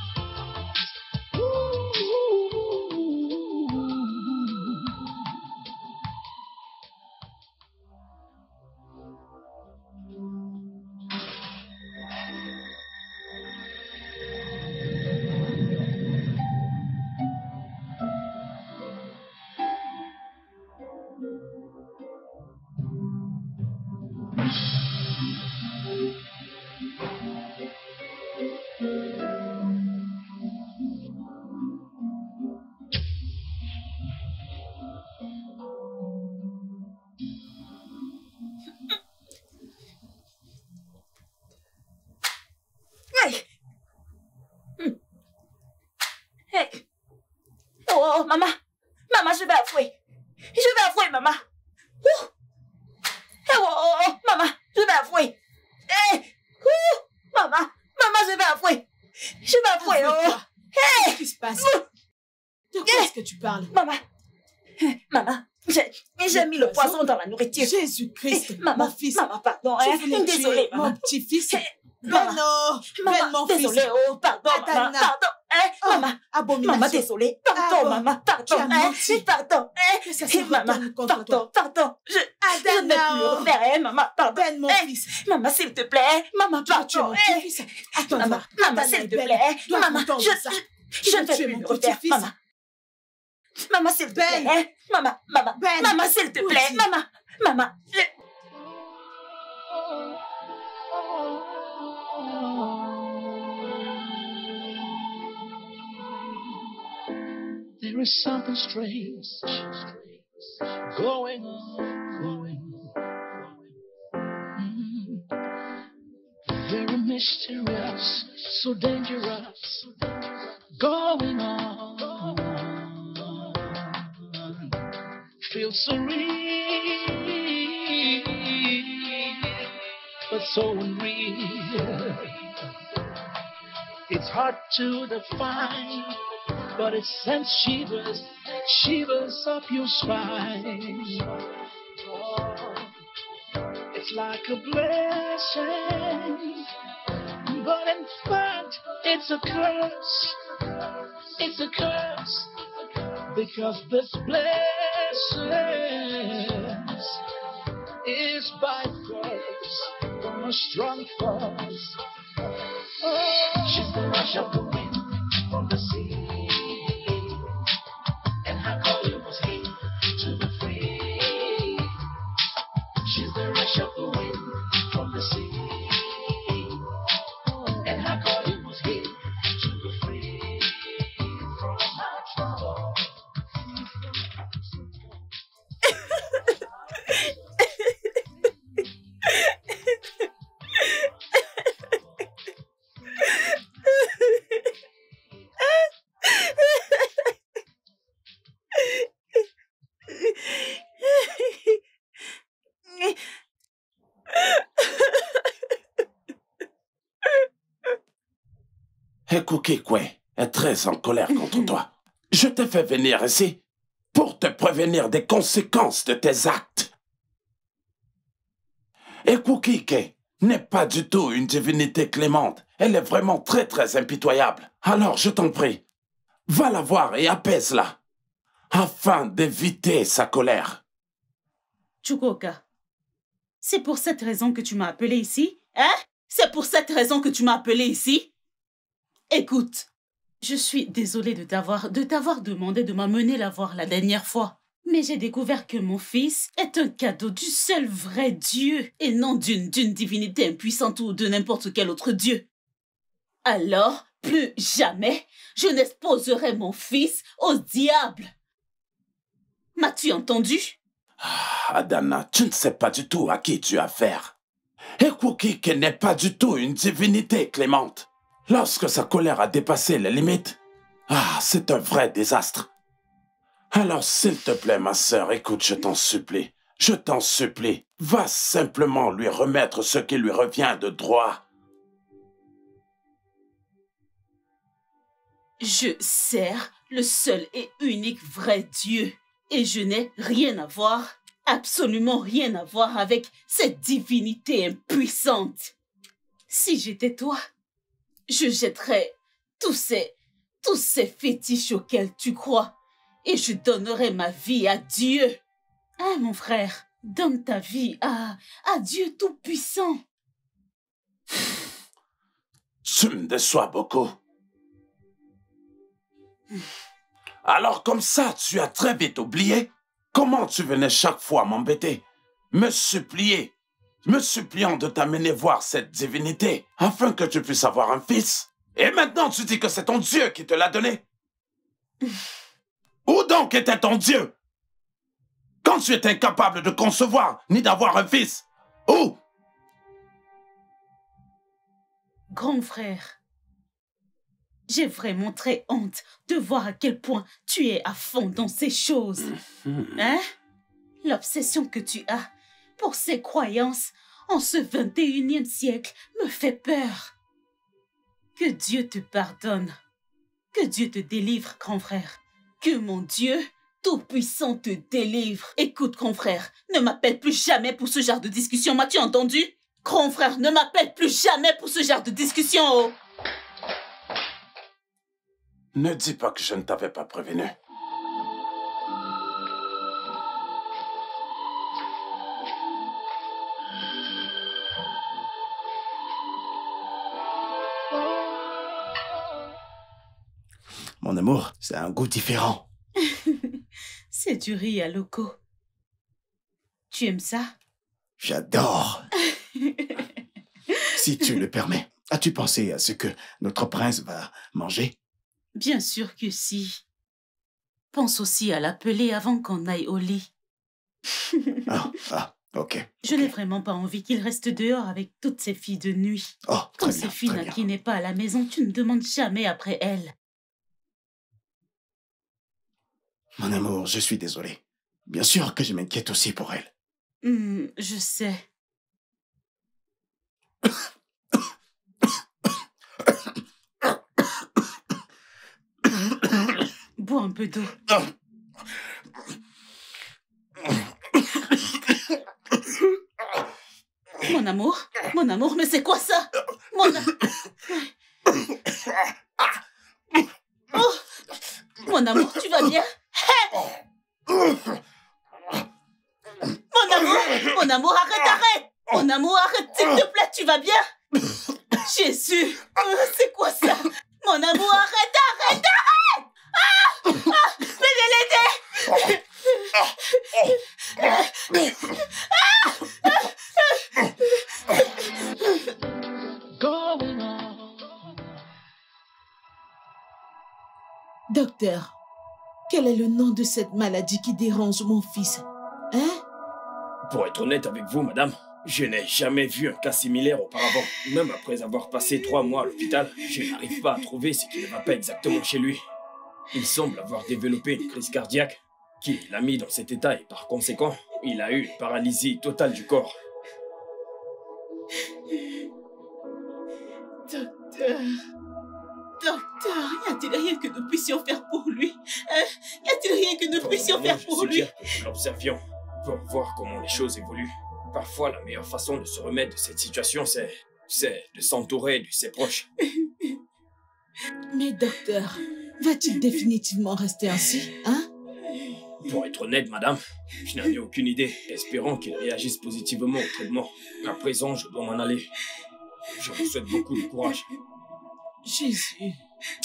Hey. Oh, maman. Maman, je vais avouer. Je vais avouer, maman. Ouh. Hey, oh, maman, je vais avouer. Hey. Ouh. Maman, maman, je vais avouer. Je vais avouer, oh. Hey. Qu'est-ce qui se passe? De quoi est-ce que tu parles? Maman. Maman, j'ai mis le poison dans la nourriture. Jésus-Christ, maman, mon fils. Maman, pardon. Désolée, maman. mon petit-fils. Maman, Ben, mon fils. désolée, oh, pardon, maman, pardon. Maman, abomination. Maman, désolée. Pardon, maman, pardon. Tu as menti. Pardon. Ça se Maman, retourne contre toi. pardon. Je ne peux plus le refaire, maman, pardon. Ben, mon fils. Maman, s'il te plaît. Maman, Tu es pardon. mon petit-fils. Attends, Maman, maman, s'il te plaît. Maman, je ne peux plus le refaire, maman. Maman, s'il te plaît. Maman, s'il te plaît. Maman, Maman, There is something strange going on. Very mysterious, so dangerous, going on. Feels so real, but so unreal. It's hard to define, but it sends shivers up your spine. It's like a blessing, but in fact, it's a curse. It's a curse, because this blessing is by force, from a strong force. Oh, she's the rush of the wind from the sea, and her calling was hid to be free. She's the rush of the wind from the sea, and her calling was hid to be free from her trouble. Ekukikwe est très en colère contre toi. Je t'ai fait venir ici pour te prévenir des conséquences de tes actes. Ekukike n'est pas du tout une divinité clémente. Elle est vraiment très impitoyable. Alors, je t'en prie, va la voir et apaise-la, afin d'éviter sa colère. Chukwuka, c'est pour cette raison que tu m'as appelé ici? Hein? C'est pour cette raison que tu m'as appelé ici? Écoute, je suis désolée de t'avoir demandé de m'amener la voir la dernière fois. Mais j'ai découvert que mon fils est un cadeau du seul vrai Dieu et non d'une divinité impuissante ou de n'importe quel autre Dieu. Alors, plus jamais, je n'exposerai mon fils au diable. M'as-tu entendu? Adana, tu ne sais pas du tout à qui tu as affaire. Ekukike n'est pas du tout une divinité clémente. Lorsque sa colère a dépassé les limites, c'est un vrai désastre. Alors, s'il te plaît, ma sœur, écoute, je t'en supplie, va simplement lui remettre ce qui lui revient de droit. Je sers le seul et unique vrai Dieu, et je n'ai rien à voir, absolument rien à voir avec cette divinité impuissante. Si j'étais toi, je jetterais tous ces fétiches auxquels tu crois et je donnerais ma vie à Dieu. Ah, mon frère, donne ta vie à Dieu Tout-Puissant. Tu me déçois beaucoup. Alors comme ça, tu as très vite oublié comment tu venais chaque fois m'embêter, me suppliant de t'amener voir cette divinité afin que tu puisses avoir un fils. Et maintenant, tu dis que c'est ton Dieu qui te l'a donné. Où donc était ton Dieu quand tu étais incapable de concevoir ni d'avoir un fils? Où? Grand frère, j'ai vraiment très honte de voir à quel point tu es à fond dans ces choses. Hein? L'obsession que tu as pour ces croyances en ce 21e siècle me fait peur. Que Dieu te pardonne. Que Dieu te délivre, grand frère. Que mon Dieu Tout-Puissant te délivre. Écoute, grand frère, ne m'appelle plus jamais pour ce genre de discussion. M'as-tu entendu? Grand frère, ne m'appelle plus jamais pour ce genre de discussion. Oh. Ne dis pas que je ne t'avais pas prévenu. Mon amour, c'est un goût différent. C'est du riz à loco. Tu aimes ça? J'adore. Si tu le permets, as-tu pensé à ce que notre prince va manger? Bien sûr que si. Pense aussi à l'appeler avant qu'on aille au lit. Ok. Je n'ai vraiment pas envie qu'il reste dehors avec toutes ces filles de nuit. Oh, Quand c'est Fina qui n'est pas à la maison, tu ne demandes jamais après elle. Mon amour, je suis désolé. Bien sûr que je m'inquiète aussi pour elle. Je sais. Bois un peu d'eau. Mon amour, mais c'est quoi ça? Oh, mon amour, tu vas bien? Mon amour, arrête! Mon amour, arrête, s'il te plaît, tu vas bien? Jésus, c'est quoi ça? Mon amour, arrête! Venez l'aider! Docteur, quel est le nom de cette maladie qui dérange mon fils? Hein? Pour être honnête avec vous, madame, je n'ai jamais vu un cas similaire auparavant. Même après avoir passé 3 mois à l'hôpital, je n'arrive pas à trouver ce qui ne va pas exactement chez lui. Il semble avoir développé une crise cardiaque qui l'a mis dans cet état et par conséquent, il a eu une paralysie totale du corps. Docteur, y a-t-il rien que nous puissions faire pour lui? Y a-t-il rien que nous puissions faire pour lui? Nous l'observions pour voir comment les choses évoluent. Parfois, la meilleure façon de se remettre de cette situation, c'est de s'entourer de ses proches. Mais docteur, va-t-il définitivement rester ainsi, hein? Pour être honnête, madame, je n'en ai aucune idée. Espérons qu'il réagisse positivement au traitement. À présent, je dois m'en aller. Je vous souhaite beaucoup de courage. Jésus.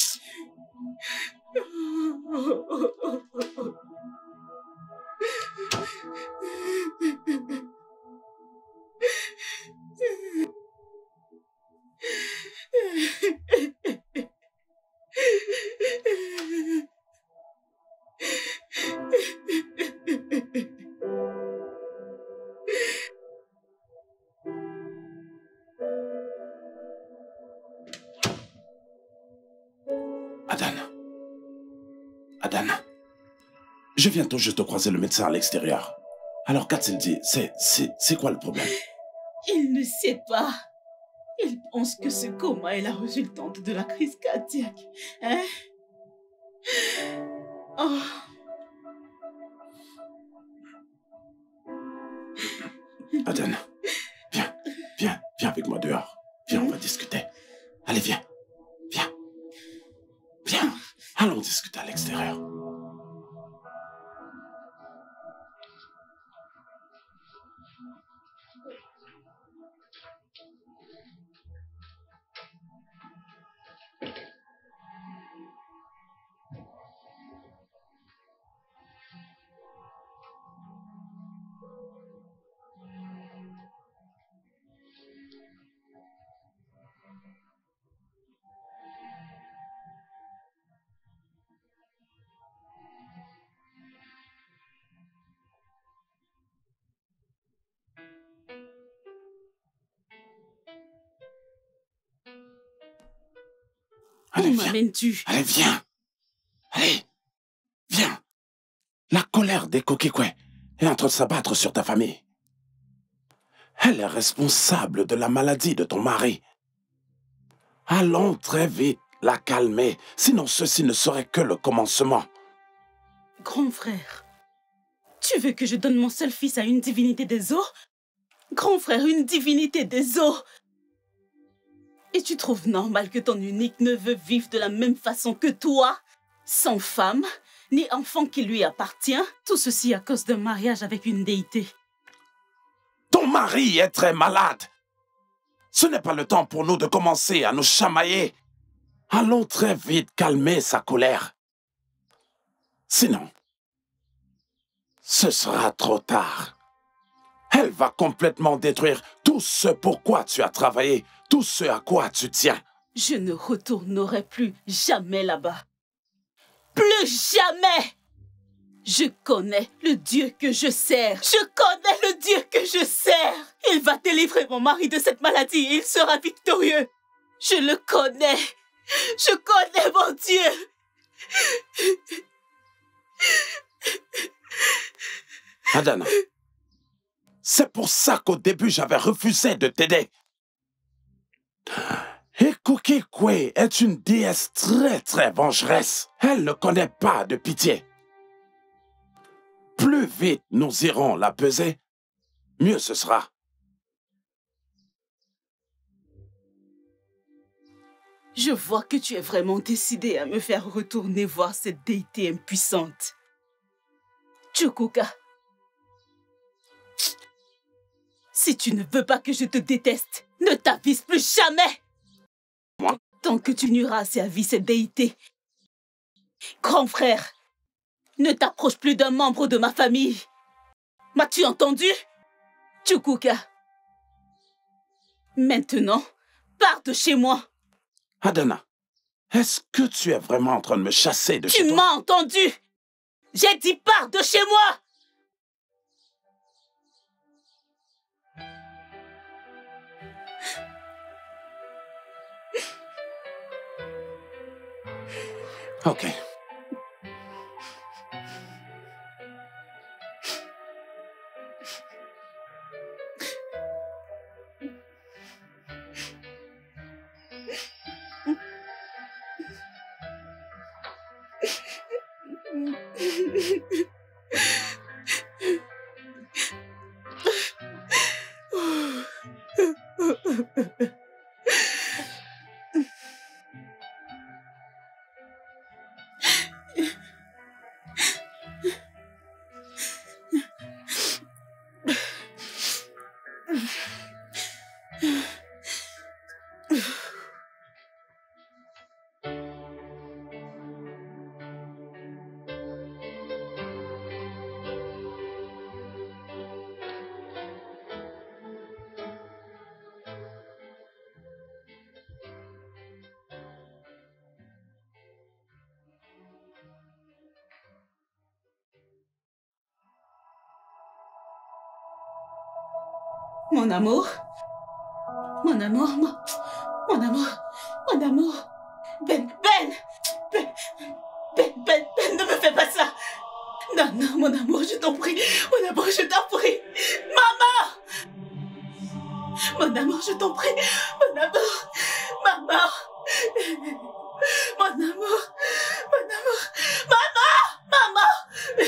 Adan, je viens tout juste de croiser le médecin à l'extérieur. Alors qu'a-t-il dit? C'est quoi le problème? Il ne sait pas. Il pense que ce coma est la résultante de la crise cardiaque. Hein? Oh. Adan, viens avec moi dehors. Viens, on va discuter. Allez, viens. Allons discuter à l'extérieur. Où m'amènes-tu? Allez, viens. Allez, viens. La colère des Coquikwe est en train de s'abattre sur ta famille. Elle est responsable de la maladie de ton mari. Allons très vite la calmer, sinon ceci ne serait que le commencement. Grand frère, tu veux que je donne mon seul fils à une divinité des eaux? Grand frère, une divinité des eaux! Et tu trouves normal que ton unique neveu vive de la même façon que toi, sans femme, ni enfant qui lui appartient? Tout ceci à cause d'un mariage avec une déité. Ton mari est très malade. Ce n'est pas le temps pour nous de commencer à nous chamailler. Allons très vite calmer sa colère. Sinon, ce sera trop tard. Elle va complètement détruire tout ce pour quoi tu as travaillé, tout ce à quoi tu tiens. Je ne retournerai plus jamais là-bas. Plus jamais! Je connais le Dieu que je sers. Je connais le Dieu que je sers. Il va délivrer mon mari de cette maladie et il sera victorieux. Je le connais. Je connais mon Dieu. Adana, c'est pour ça qu'au début j'avais refusé de t'aider. Et Cookie Kwe est une déesse très vengeresse. Elle ne connaît pas de pitié. Plus vite nous irons la peser, mieux ce sera. Je vois que tu es vraiment décidé à me faire retourner voir cette déité impuissante. Chukuka, si tu ne veux pas que je te déteste, ne t'avise plus jamais. Moi? Tant que tu n'iras servir cette déité. Grand frère, ne t'approche plus d'un membre de ma famille. M'as-tu entendu? Chukuka. Maintenant, pars de chez moi. Adana, est-ce que tu es vraiment en train de me chasser de chez toi? Tu m'as entendu? J'ai dit pars de chez moi! Ok. Mon amour, mon amour, mon amour, mon amour. Ben, ne me fais pas ça. Non, non, mon amour, je t'en prie. Mon amour, je t'en prie. Maman! Mon amour, je t'en prie. Mon amour, maman. Mon amour, maman, maman.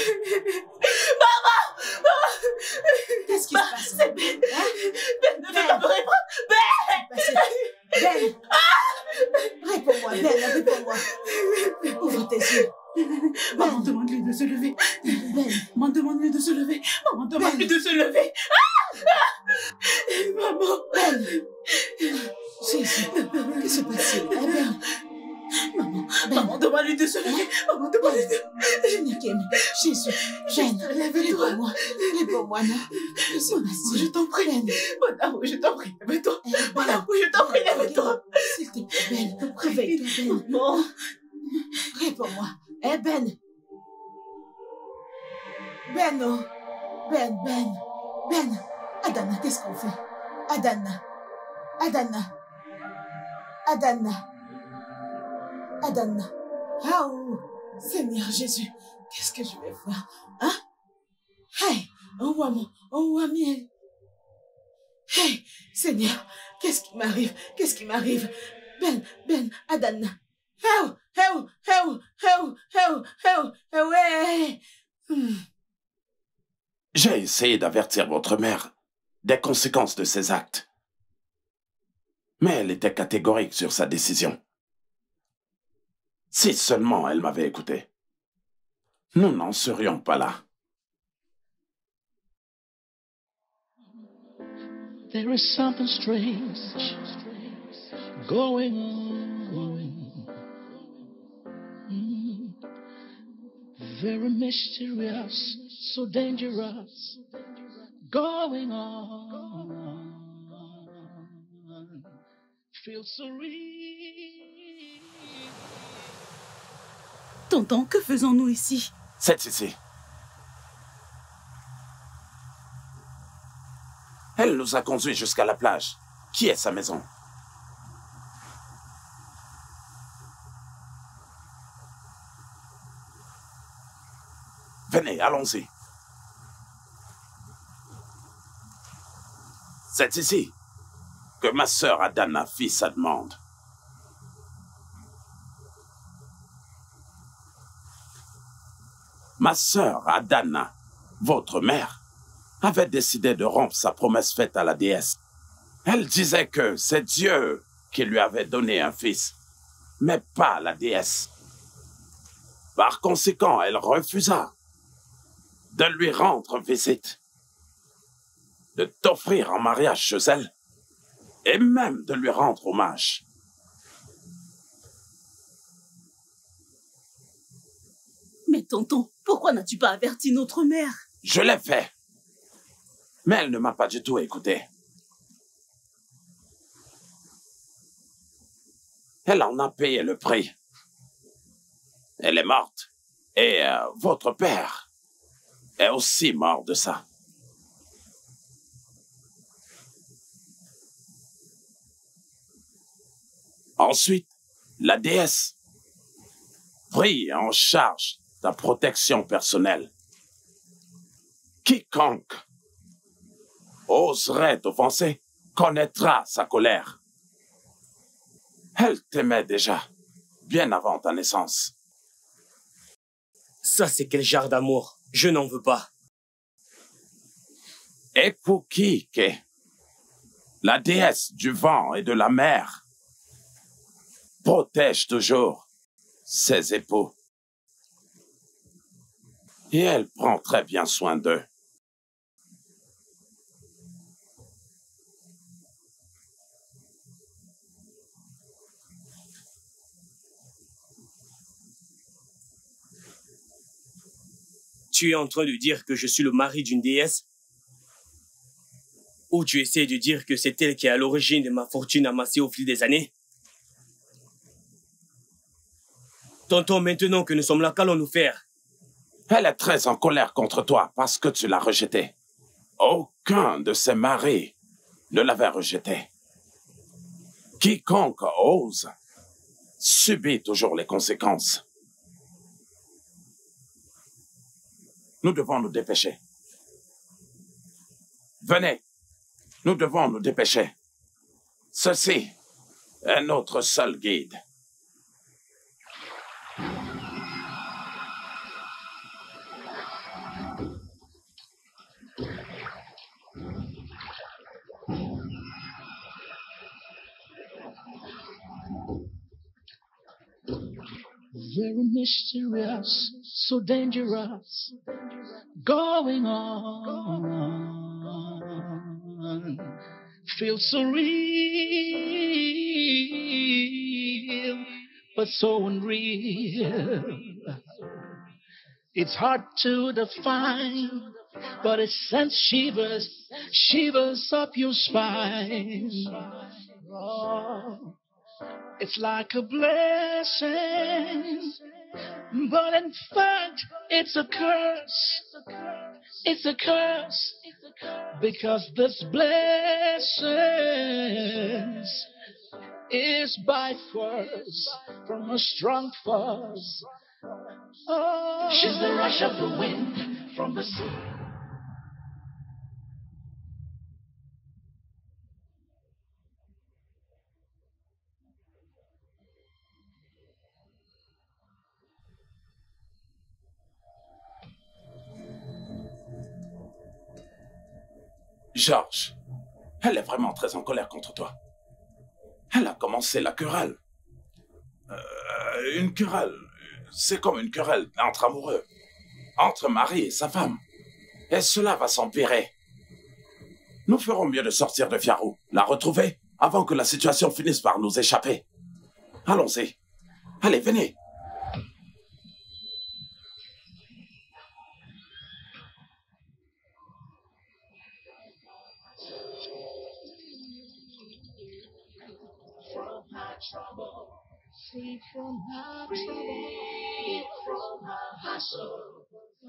Qu'est-ce qui se passe? C'est Ben. Ben, ne veux pas me répondre. Ben! Réponds-moi, Ben, réponds-moi. Ouvre tes yeux. Maman, demande-lui de se lever. Ben! Maman, demande-lui de se lever. Maman, demande-lui de se lever. Maman. Ben! Jésus, que se passe-t-il? Ben! Maman, maman, demande-lui de se lever. Maman, demande-lui de... Nikim, Jésus, Ben, réponds-moi. Réponds-moi, non? Que se passe-t-il? Je t'en prie. Ben! Mon amour, je t'en prie, lève-toi. Mon Ben! amour, je t'en prie, lève-toi. S'il te plaît, Ben, réveille-toi, Ben. Maman. Réponds-moi. Eh, Ben! Ben, oh! Ben! Adana, qu'est-ce qu'on fait? Adana! Ah, oh! Seigneur Jésus, qu'est-ce que je vais faire? Hein? Hey! Oh, miel! Hey! Seigneur, qu'est-ce qui m'arrive? Ben, Adana! Ouais! J'ai essayé d'avertir votre mère des conséquences de ses actes. Mais elle était catégorique sur sa décision. Si seulement elle m'avait écouté, nous n'en serions pas là. There is something strange going on. Very mysterious, so dangerous. going on. Feel so real. Tonton, que faisons-nous ici? C'est ici. Elle nous a conduits jusqu'à la plage. Qui est sa maison? Venez, allons-y. C'est ici que ma sœur Adana fit sa demande. Ma sœur Adana, votre mère, avait décidé de rompre sa promesse faite à la déesse. Elle disait que c'est Dieu qui lui avait donné un fils, mais pas la déesse. Par conséquent, elle refusa de lui rendre visite, de t'offrir en mariage chez elle, et même de lui rendre hommage. Mais tonton, pourquoi n'as-tu pas averti notre mère? Je l'ai fait, mais elle ne m'a pas du tout écouté. Elle en a payé le prix. Elle est morte, et votre père est aussi mort de ça. Ensuite, la déesse prit en charge ta protection personnelle. Quiconque oserait t'offenser connaîtra sa colère. Elle t'aimait déjà, bien avant ta naissance. Ça, c'est quel genre d'amour? Je n'en veux pas. Et pour Kike, la déesse du vent et de la mer, protège toujours ses époux. Et elle prend très bien soin d'eux. Tu es en train de dire que je suis le mari d'une déesse? Ou tu essaies de dire que c'est elle qui est à l'origine de ma fortune amassée au fil des années? Tonton, maintenant que nous sommes là, qu'allons-nous faire? Elle est très en colère contre toi parce que tu l'as rejetée. Aucun de ses maris ne l'avait rejetée. Quiconque ose subit toujours les conséquences. Nous devons nous dépêcher. Venez, nous devons nous dépêcher. Ceci est notre seul guide. Very mysterious, so dangerous, going on. Feels so real, but so unreal. It's hard to define, but it sends shivers up your spine. Oh. It's like a blessing, but in fact, it's a curse. It's a curse, because this blessing is by force from a strong force. Oh. She's the rush of the wind from the sea. Georges, elle est vraiment très en colère contre toi. Elle a commencé la querelle. Une querelle, c'est comme une querelle entre amoureux, entre mari et sa femme. Et cela va s'empirer. Nous ferons mieux de sortir de Fiarou, la retrouver, avant que la situation finisse par nous échapper. Allons-y. Allez, venez. Free from her trouble, from her hassle.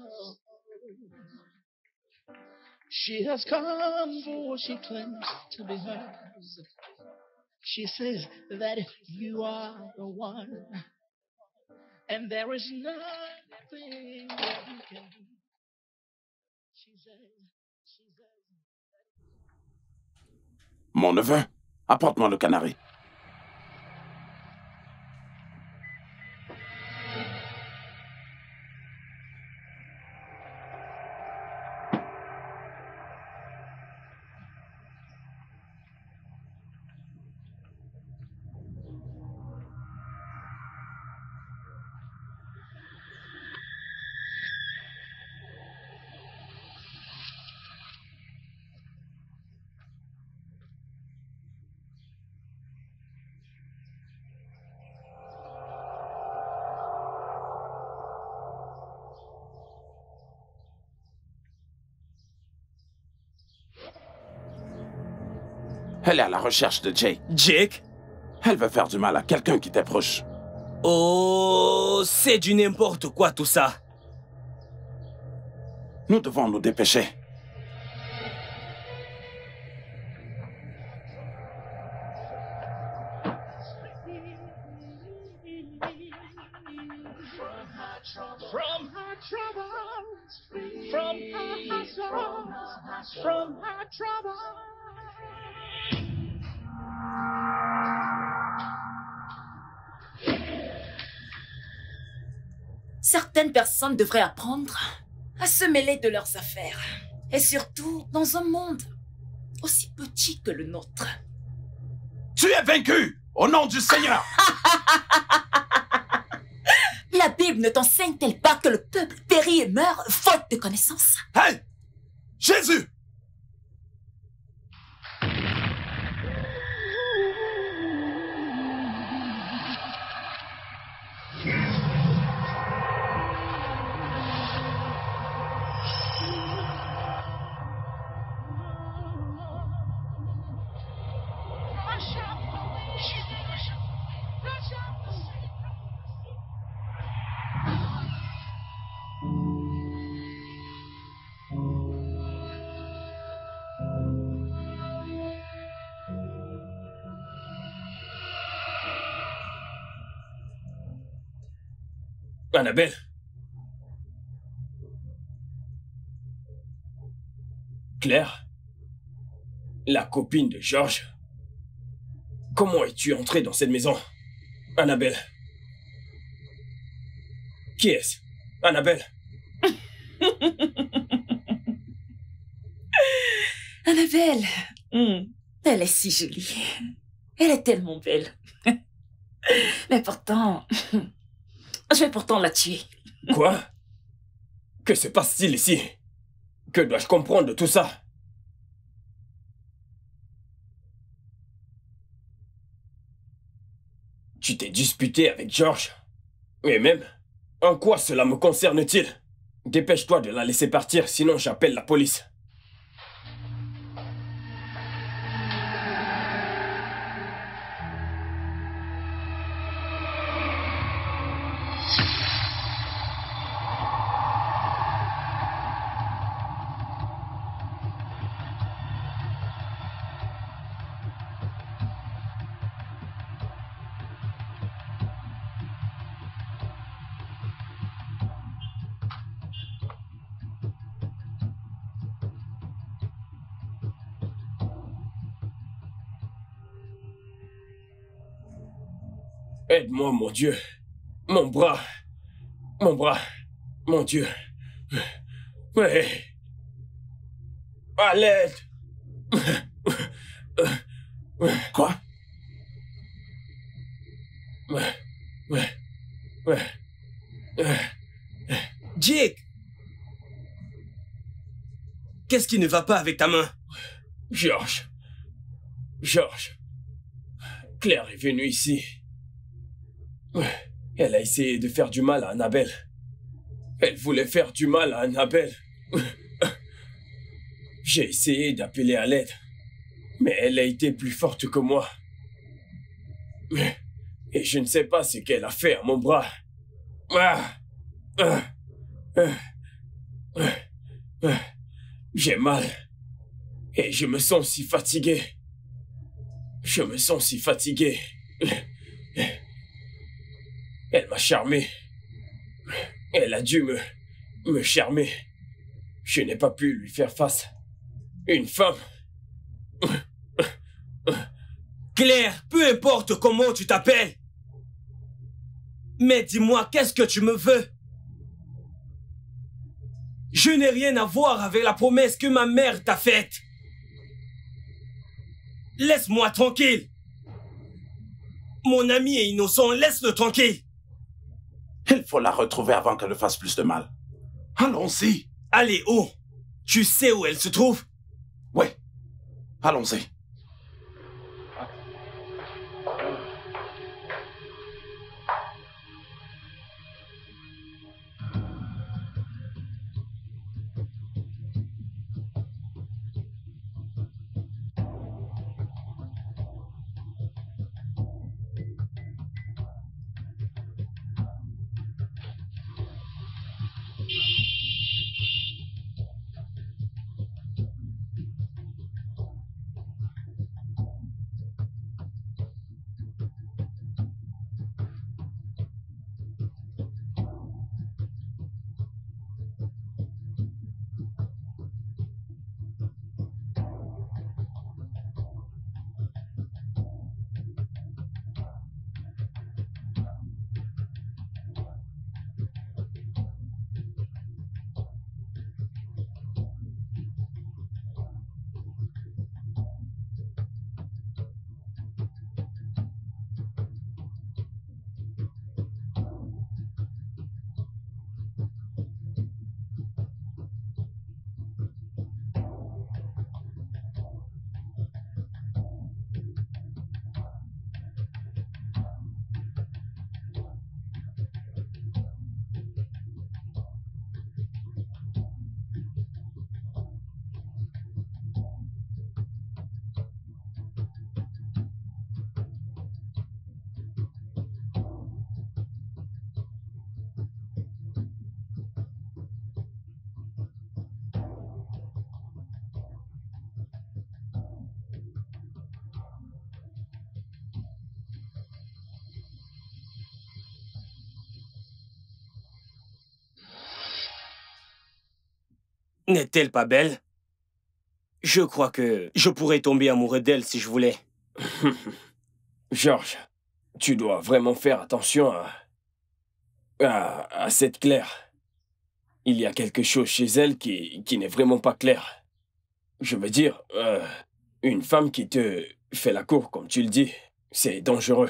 She has come for what she claims to be hers. She says that you are the one, and there is nothing that you can do. She says. Mon neveu, apporte-moi le canari. Elle est à la recherche de Jake. Jake? Elle veut faire du mal à quelqu'un qui t'approche. Oh, c'est du n'importe quoi tout ça. Nous devons nous dépêcher. From her troubles, from her hassles, from her troubles. Certaines personnes devraient apprendre à se mêler de leurs affaires. Et surtout, dans un monde aussi petit que le nôtre. Tu es vaincu au nom du Seigneur. La Bible ne t'enseigne-t-elle pas que le peuple périt et meurt faute de connaissances? Hey! Jésus! Annabelle. Claire. La copine de George. Comment es-tu entrée dans cette maison? Annabelle. Qui est-ce? Annabelle. Annabelle. Elle est si jolie. Elle est tellement belle. Mais pourtant... Je vais pourtant la tuer. Quoi? Que se passe-t-il ici? Que dois-je comprendre de tout ça? Tu t'es disputé avec George? Et même, en quoi cela me concerne-t-il? Dépêche-toi de la laisser partir, sinon j'appelle la police. Aide-moi, mon Dieu. Mon bras. Mon bras. Mon Dieu. Ouais. À l'aide. Quoi? Jake! Qu'est-ce qui ne va pas avec ta main? George. Claire est venue ici. Elle a essayé de faire du mal à Annabelle. Elle voulait faire du mal à Annabelle. J'ai essayé d'appeler à l'aide, mais elle a été plus forte que moi. Et je ne sais pas ce qu'elle a fait à mon bras. J'ai mal. Et je me sens si fatigué. Je me sens si fatigué. Elle m'a charmé. Elle a dû me charmer. Je n'ai pas pu lui faire face. Une femme. Claire, peu importe comment tu t'appelles. Mais dis-moi, qu'est-ce que tu me veux? Je n'ai rien à voir avec la promesse que ma mère t'a faite. Laisse-moi tranquille. Mon ami est innocent, laisse-le tranquille. Il faut la retrouver avant qu'elle ne fasse plus de mal. Allons-y. Allez, où? Tu sais où elle se trouve? Oui. Allons-y. N'est-elle pas belle? Je crois que je pourrais tomber amoureux d'elle si je voulais. Georges, tu dois vraiment faire attention à cette Claire. Il y a quelque chose chez elle qui n'est vraiment pas clair. Je veux dire, une femme qui te fait la cour, comme tu le dis, c'est dangereux.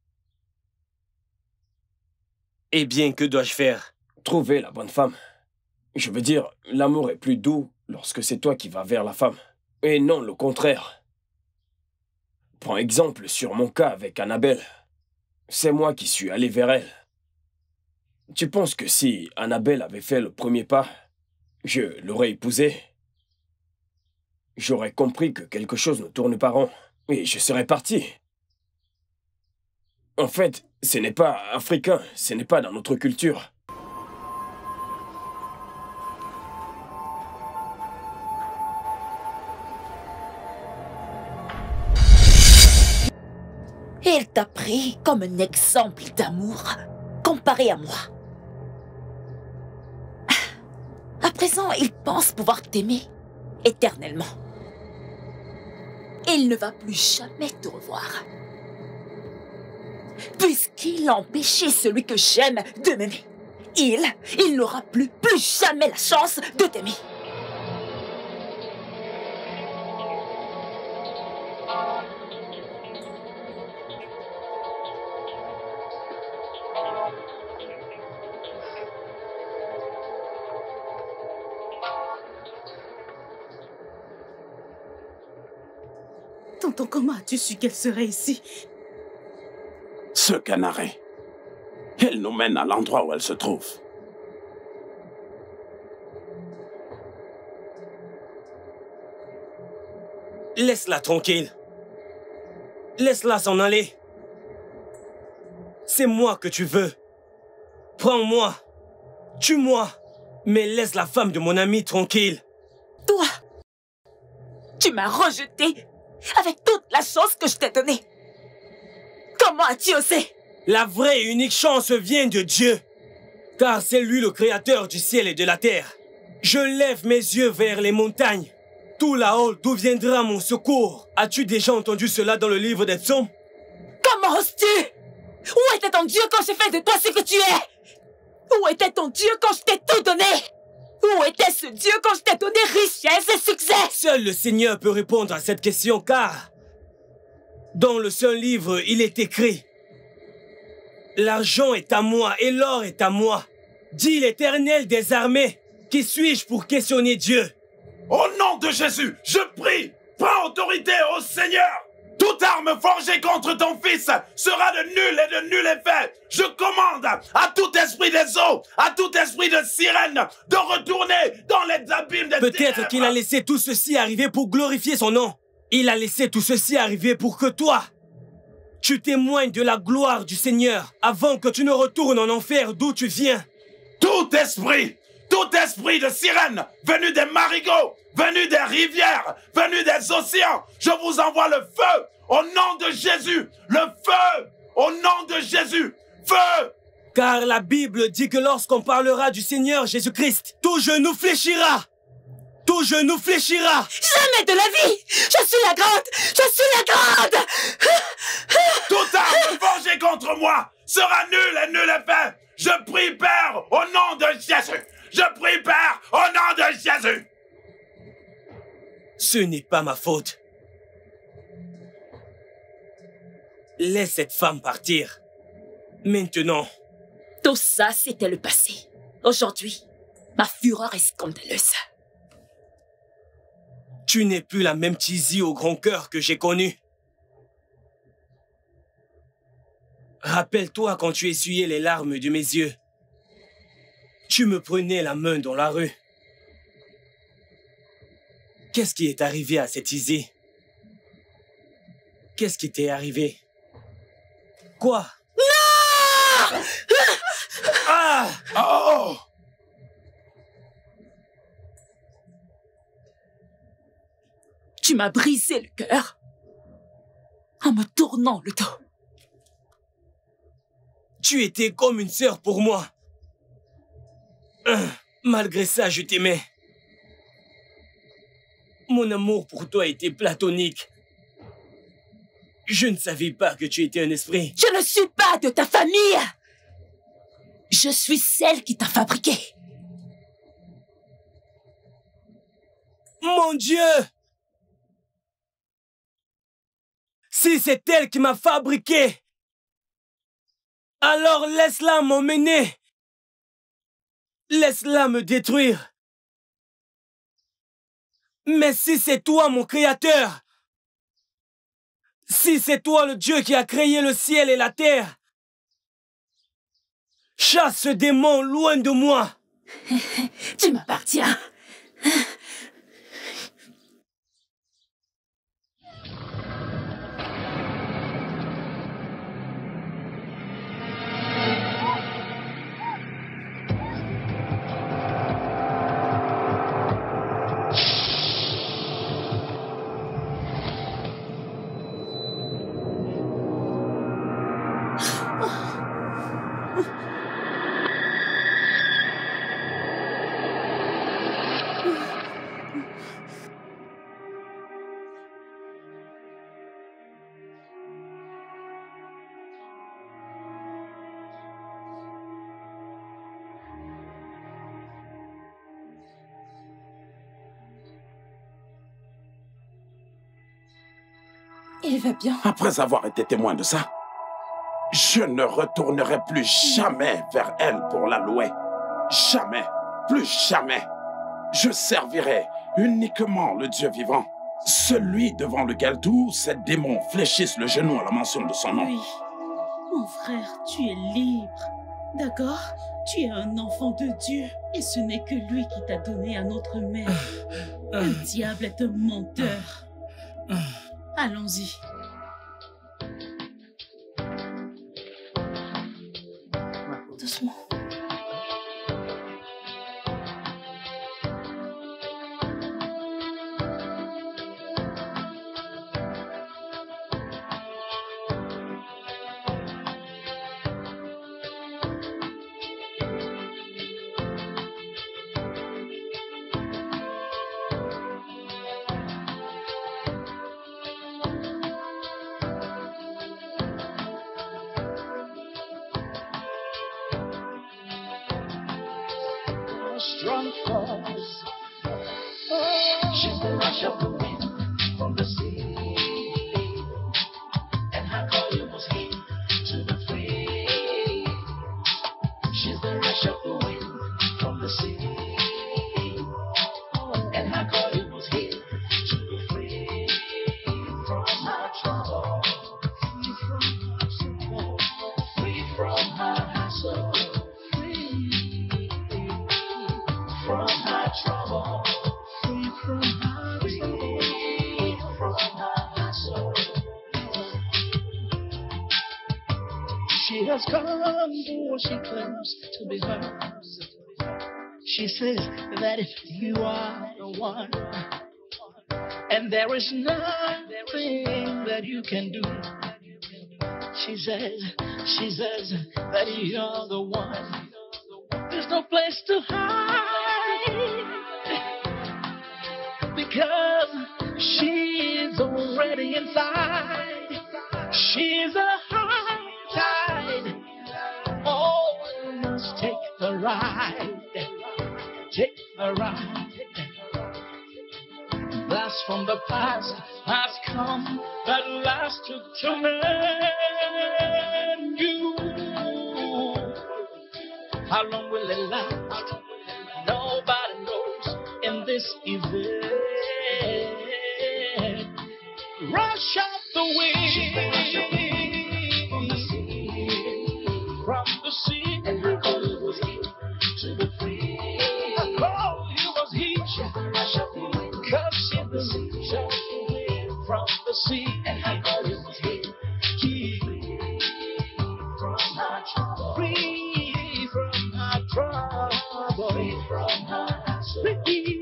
Eh bien, que dois-je faire? Trouver la bonne femme. Je veux dire, l'amour est plus doux lorsque c'est toi qui vas vers la femme, et non le contraire. Prends exemple sur mon cas avec Annabelle. C'est moi qui suis allé vers elle. Tu penses que si Annabelle avait fait le premier pas, je l'aurais épousée? J'aurais compris que quelque chose ne tourne pas rond, et je serais parti. En fait, ce n'est pas africain, ce n'est pas dans notre culture. Il t'a pris comme un exemple d'amour comparé à moi. À présent, il pense pouvoir t'aimer éternellement. Il ne va plus jamais te revoir. Puisqu'il a empêché celui que j'aime de m'aimer, il n'aura plus jamais la chance de t'aimer. Tonton, comment as-tu su qu'elle serait ici? Ce canaré. Elle nous mène à l'endroit où elle se trouve. Laisse-la tranquille. Laisse-la s'en aller. C'est moi que tu veux. Prends-moi. Tue-moi. Mais laisse la femme de mon ami tranquille. Toi, tu m'as rejeté avec toute la chance que je t'ai donnée. Comment as-tu osé? La vraie et unique chance vient de Dieu. Car c'est lui le créateur du ciel et de la terre. Je lève mes yeux vers les montagnes. Tout là-haut, d'où viendra mon secours? As-tu déjà entendu cela dans le livre des psaumes? Comment oses-tu? Où était ton Dieu quand j'ai fait de toi ce que tu es? Où était ton Dieu quand je t'ai tout donné? Où était ce Dieu quand je t'ai donné richesse et succès? Seul le Seigneur peut répondre à cette question, car dans le seul livre, il est écrit: l'argent est à moi et l'or est à moi. Dit l'Éternel des armées. Qui suis-je pour questionner Dieu? Au nom de Jésus, je prie, prends autorité au Seigneur. Toute arme forgée contre ton fils sera de nul et de nul effet. Je commande à tout esprit des eaux, à tout esprit de sirène, de retourner dans les abîmes des ténèbres. Peut-être qu'il a laissé tout ceci arriver pour glorifier son nom. Il a laissé tout ceci arriver pour que toi, tu témoignes de la gloire du Seigneur avant que tu ne retournes en enfer d'où tu viens. Tout esprit de sirène, venu des marigots, venu des rivières, venu des océans, je vous envoie le feu au nom de Jésus, le feu au nom de Jésus, feu! Car la Bible dit que lorsqu'on parlera du Seigneur Jésus-Christ, tout genou fléchira. Tout genou fléchira. Jamais de la vie! Je suis la grande! Je suis la grande! Toute arme forgée contre moi sera nulle et nul effet. Je prie, Père, au nom de Jésus. Je prie, Père, au nom de Jésus. Ce n'est pas ma faute. Laisse cette femme partir. Maintenant. Tout ça, c'était le passé. Aujourd'hui, ma fureur est scandaleuse. Tu n'es plus la même Tizi au grand cœur que j'ai connue. Rappelle-toi quand tu essuyais les larmes de mes yeux. Tu me prenais la main dans la rue. Qu'est-ce qui est arrivé à cette Tizi? Qu'est-ce qui t'est arrivé? Quoi? Non! Ah! Oh! Tu m'as brisé le cœur en me tournant le dos. Tu étais comme une sœur pour moi. Malgré ça, je t'aimais. Mon amour pour toi était platonique. Je ne savais pas que tu étais un esprit. Je ne suis pas de ta famille. Je suis celle qui t'a fabriqué. Mon Dieu! Si c'est elle qui m'a fabriqué, alors laisse-la m'emmener. Laisse-la me détruire. Mais si c'est toi mon créateur, si c'est toi le Dieu qui a créé le ciel et la terre, chasse ce démon loin de moi. Tu m'appartiens. Il va bien. Après avoir été témoin de ça, je ne retournerai plus jamais vers elle pour la louer. Jamais. Plus jamais. Je servirai uniquement le Dieu vivant. Celui devant lequel tous ces démons fléchissent le genou à la mention de son nom. Oui. Mon frère, tu es libre. D'accord? Tu es un enfant de Dieu. Et ce n'est que lui qui t'a donné à notre mère. Le diable est un menteur. Allons-y. run first. She's the rush of the wind from the sea, and her calling was hit to the free. She's the rush of the wind from the sea, and her calling was hit to the free. From her trouble, free from her hassle, free from her trouble. She has come for what she claims to be hers. She says that if you are the one, and there is nothing that you can do. She says that you're the one. There's no place to hide, because she's already inside. She's a high tide. Oh, you must take the ride. Take the ride. Blast from the past has come at last to command you. How long will it last? Nobody knows in this event. Rush out the wind from the sea, and her call was hit to the free. Her call was hit, rush out the wind, 'cause she's the rush out the wind from the sea, and her call was hit from her trouble, free from her trouble, free from her hassle.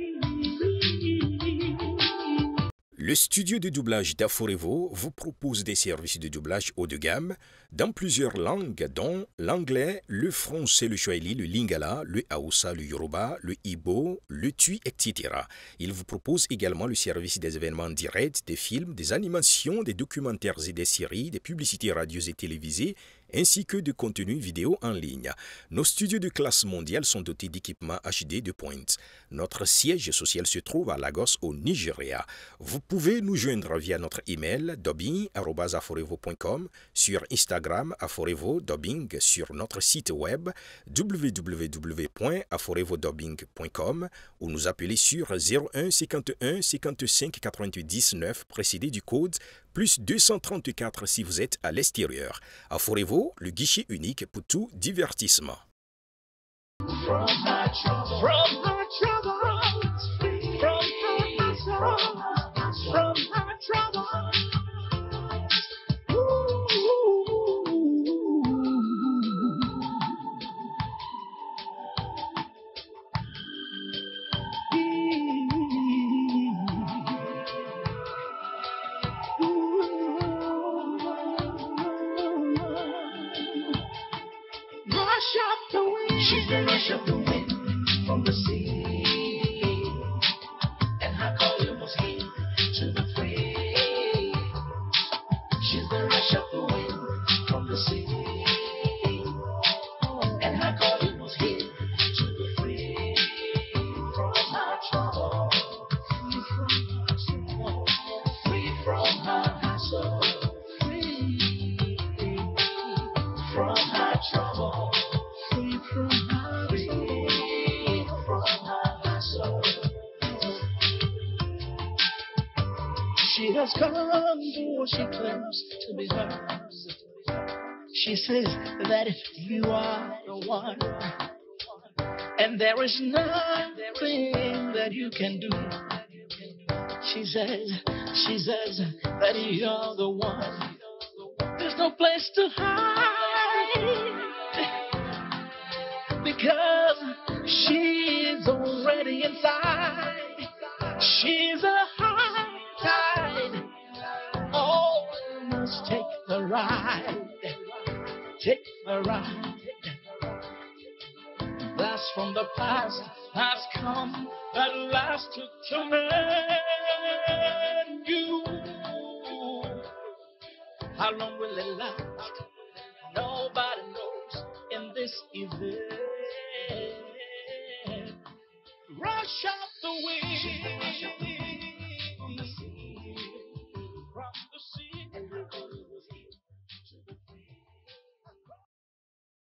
Le studio de doublage d'Aforevo vous propose des services de doublage haut de gamme dans plusieurs langues, dont l'anglais, le français, le swahili, le lingala, le hausa, le yoruba, le igbo, le tui, etc. Il vous propose également le service des événements directs, des films, des animations, des documentaires et des séries, des publicités radios et télévisées, ainsi que de contenus vidéo en ligne. Nos studios de classe mondiale sont dotés d'équipements HD de pointe. Notre siège social se trouve à Lagos, au Nigeria. Vous pouvez nous joindre via notre email dubbing@aforevo.com, sur Instagram Aforevo Dubbing, sur notre site web www.aforevodubbing.com ou nous appeler sur 01 51 55 90 9 précédé du code plus 234 si vous êtes à l'extérieur. Aforevo, le guichet unique pour tout divertissement. From my trouble, from my troubles, from my sorrows, from my troubles. Rush up the wind. She's the rush of the wind from the sea, and her calling was hit to the free. She's the rush of the wind from the sea, and her calling was hit to the free. From her trouble, free from her hassle, free from her trouble. She has come for what she claims to be hers. She says that if you are the one, and there is nothing that you can do. She says that you're the one. There's no place to hide, because she's already inside. She's a high tide. Oh, you must take the ride. Take the ride. Blast from the past has come at last to command you. How long will it last? Nobody knows in this event. brush out the wind.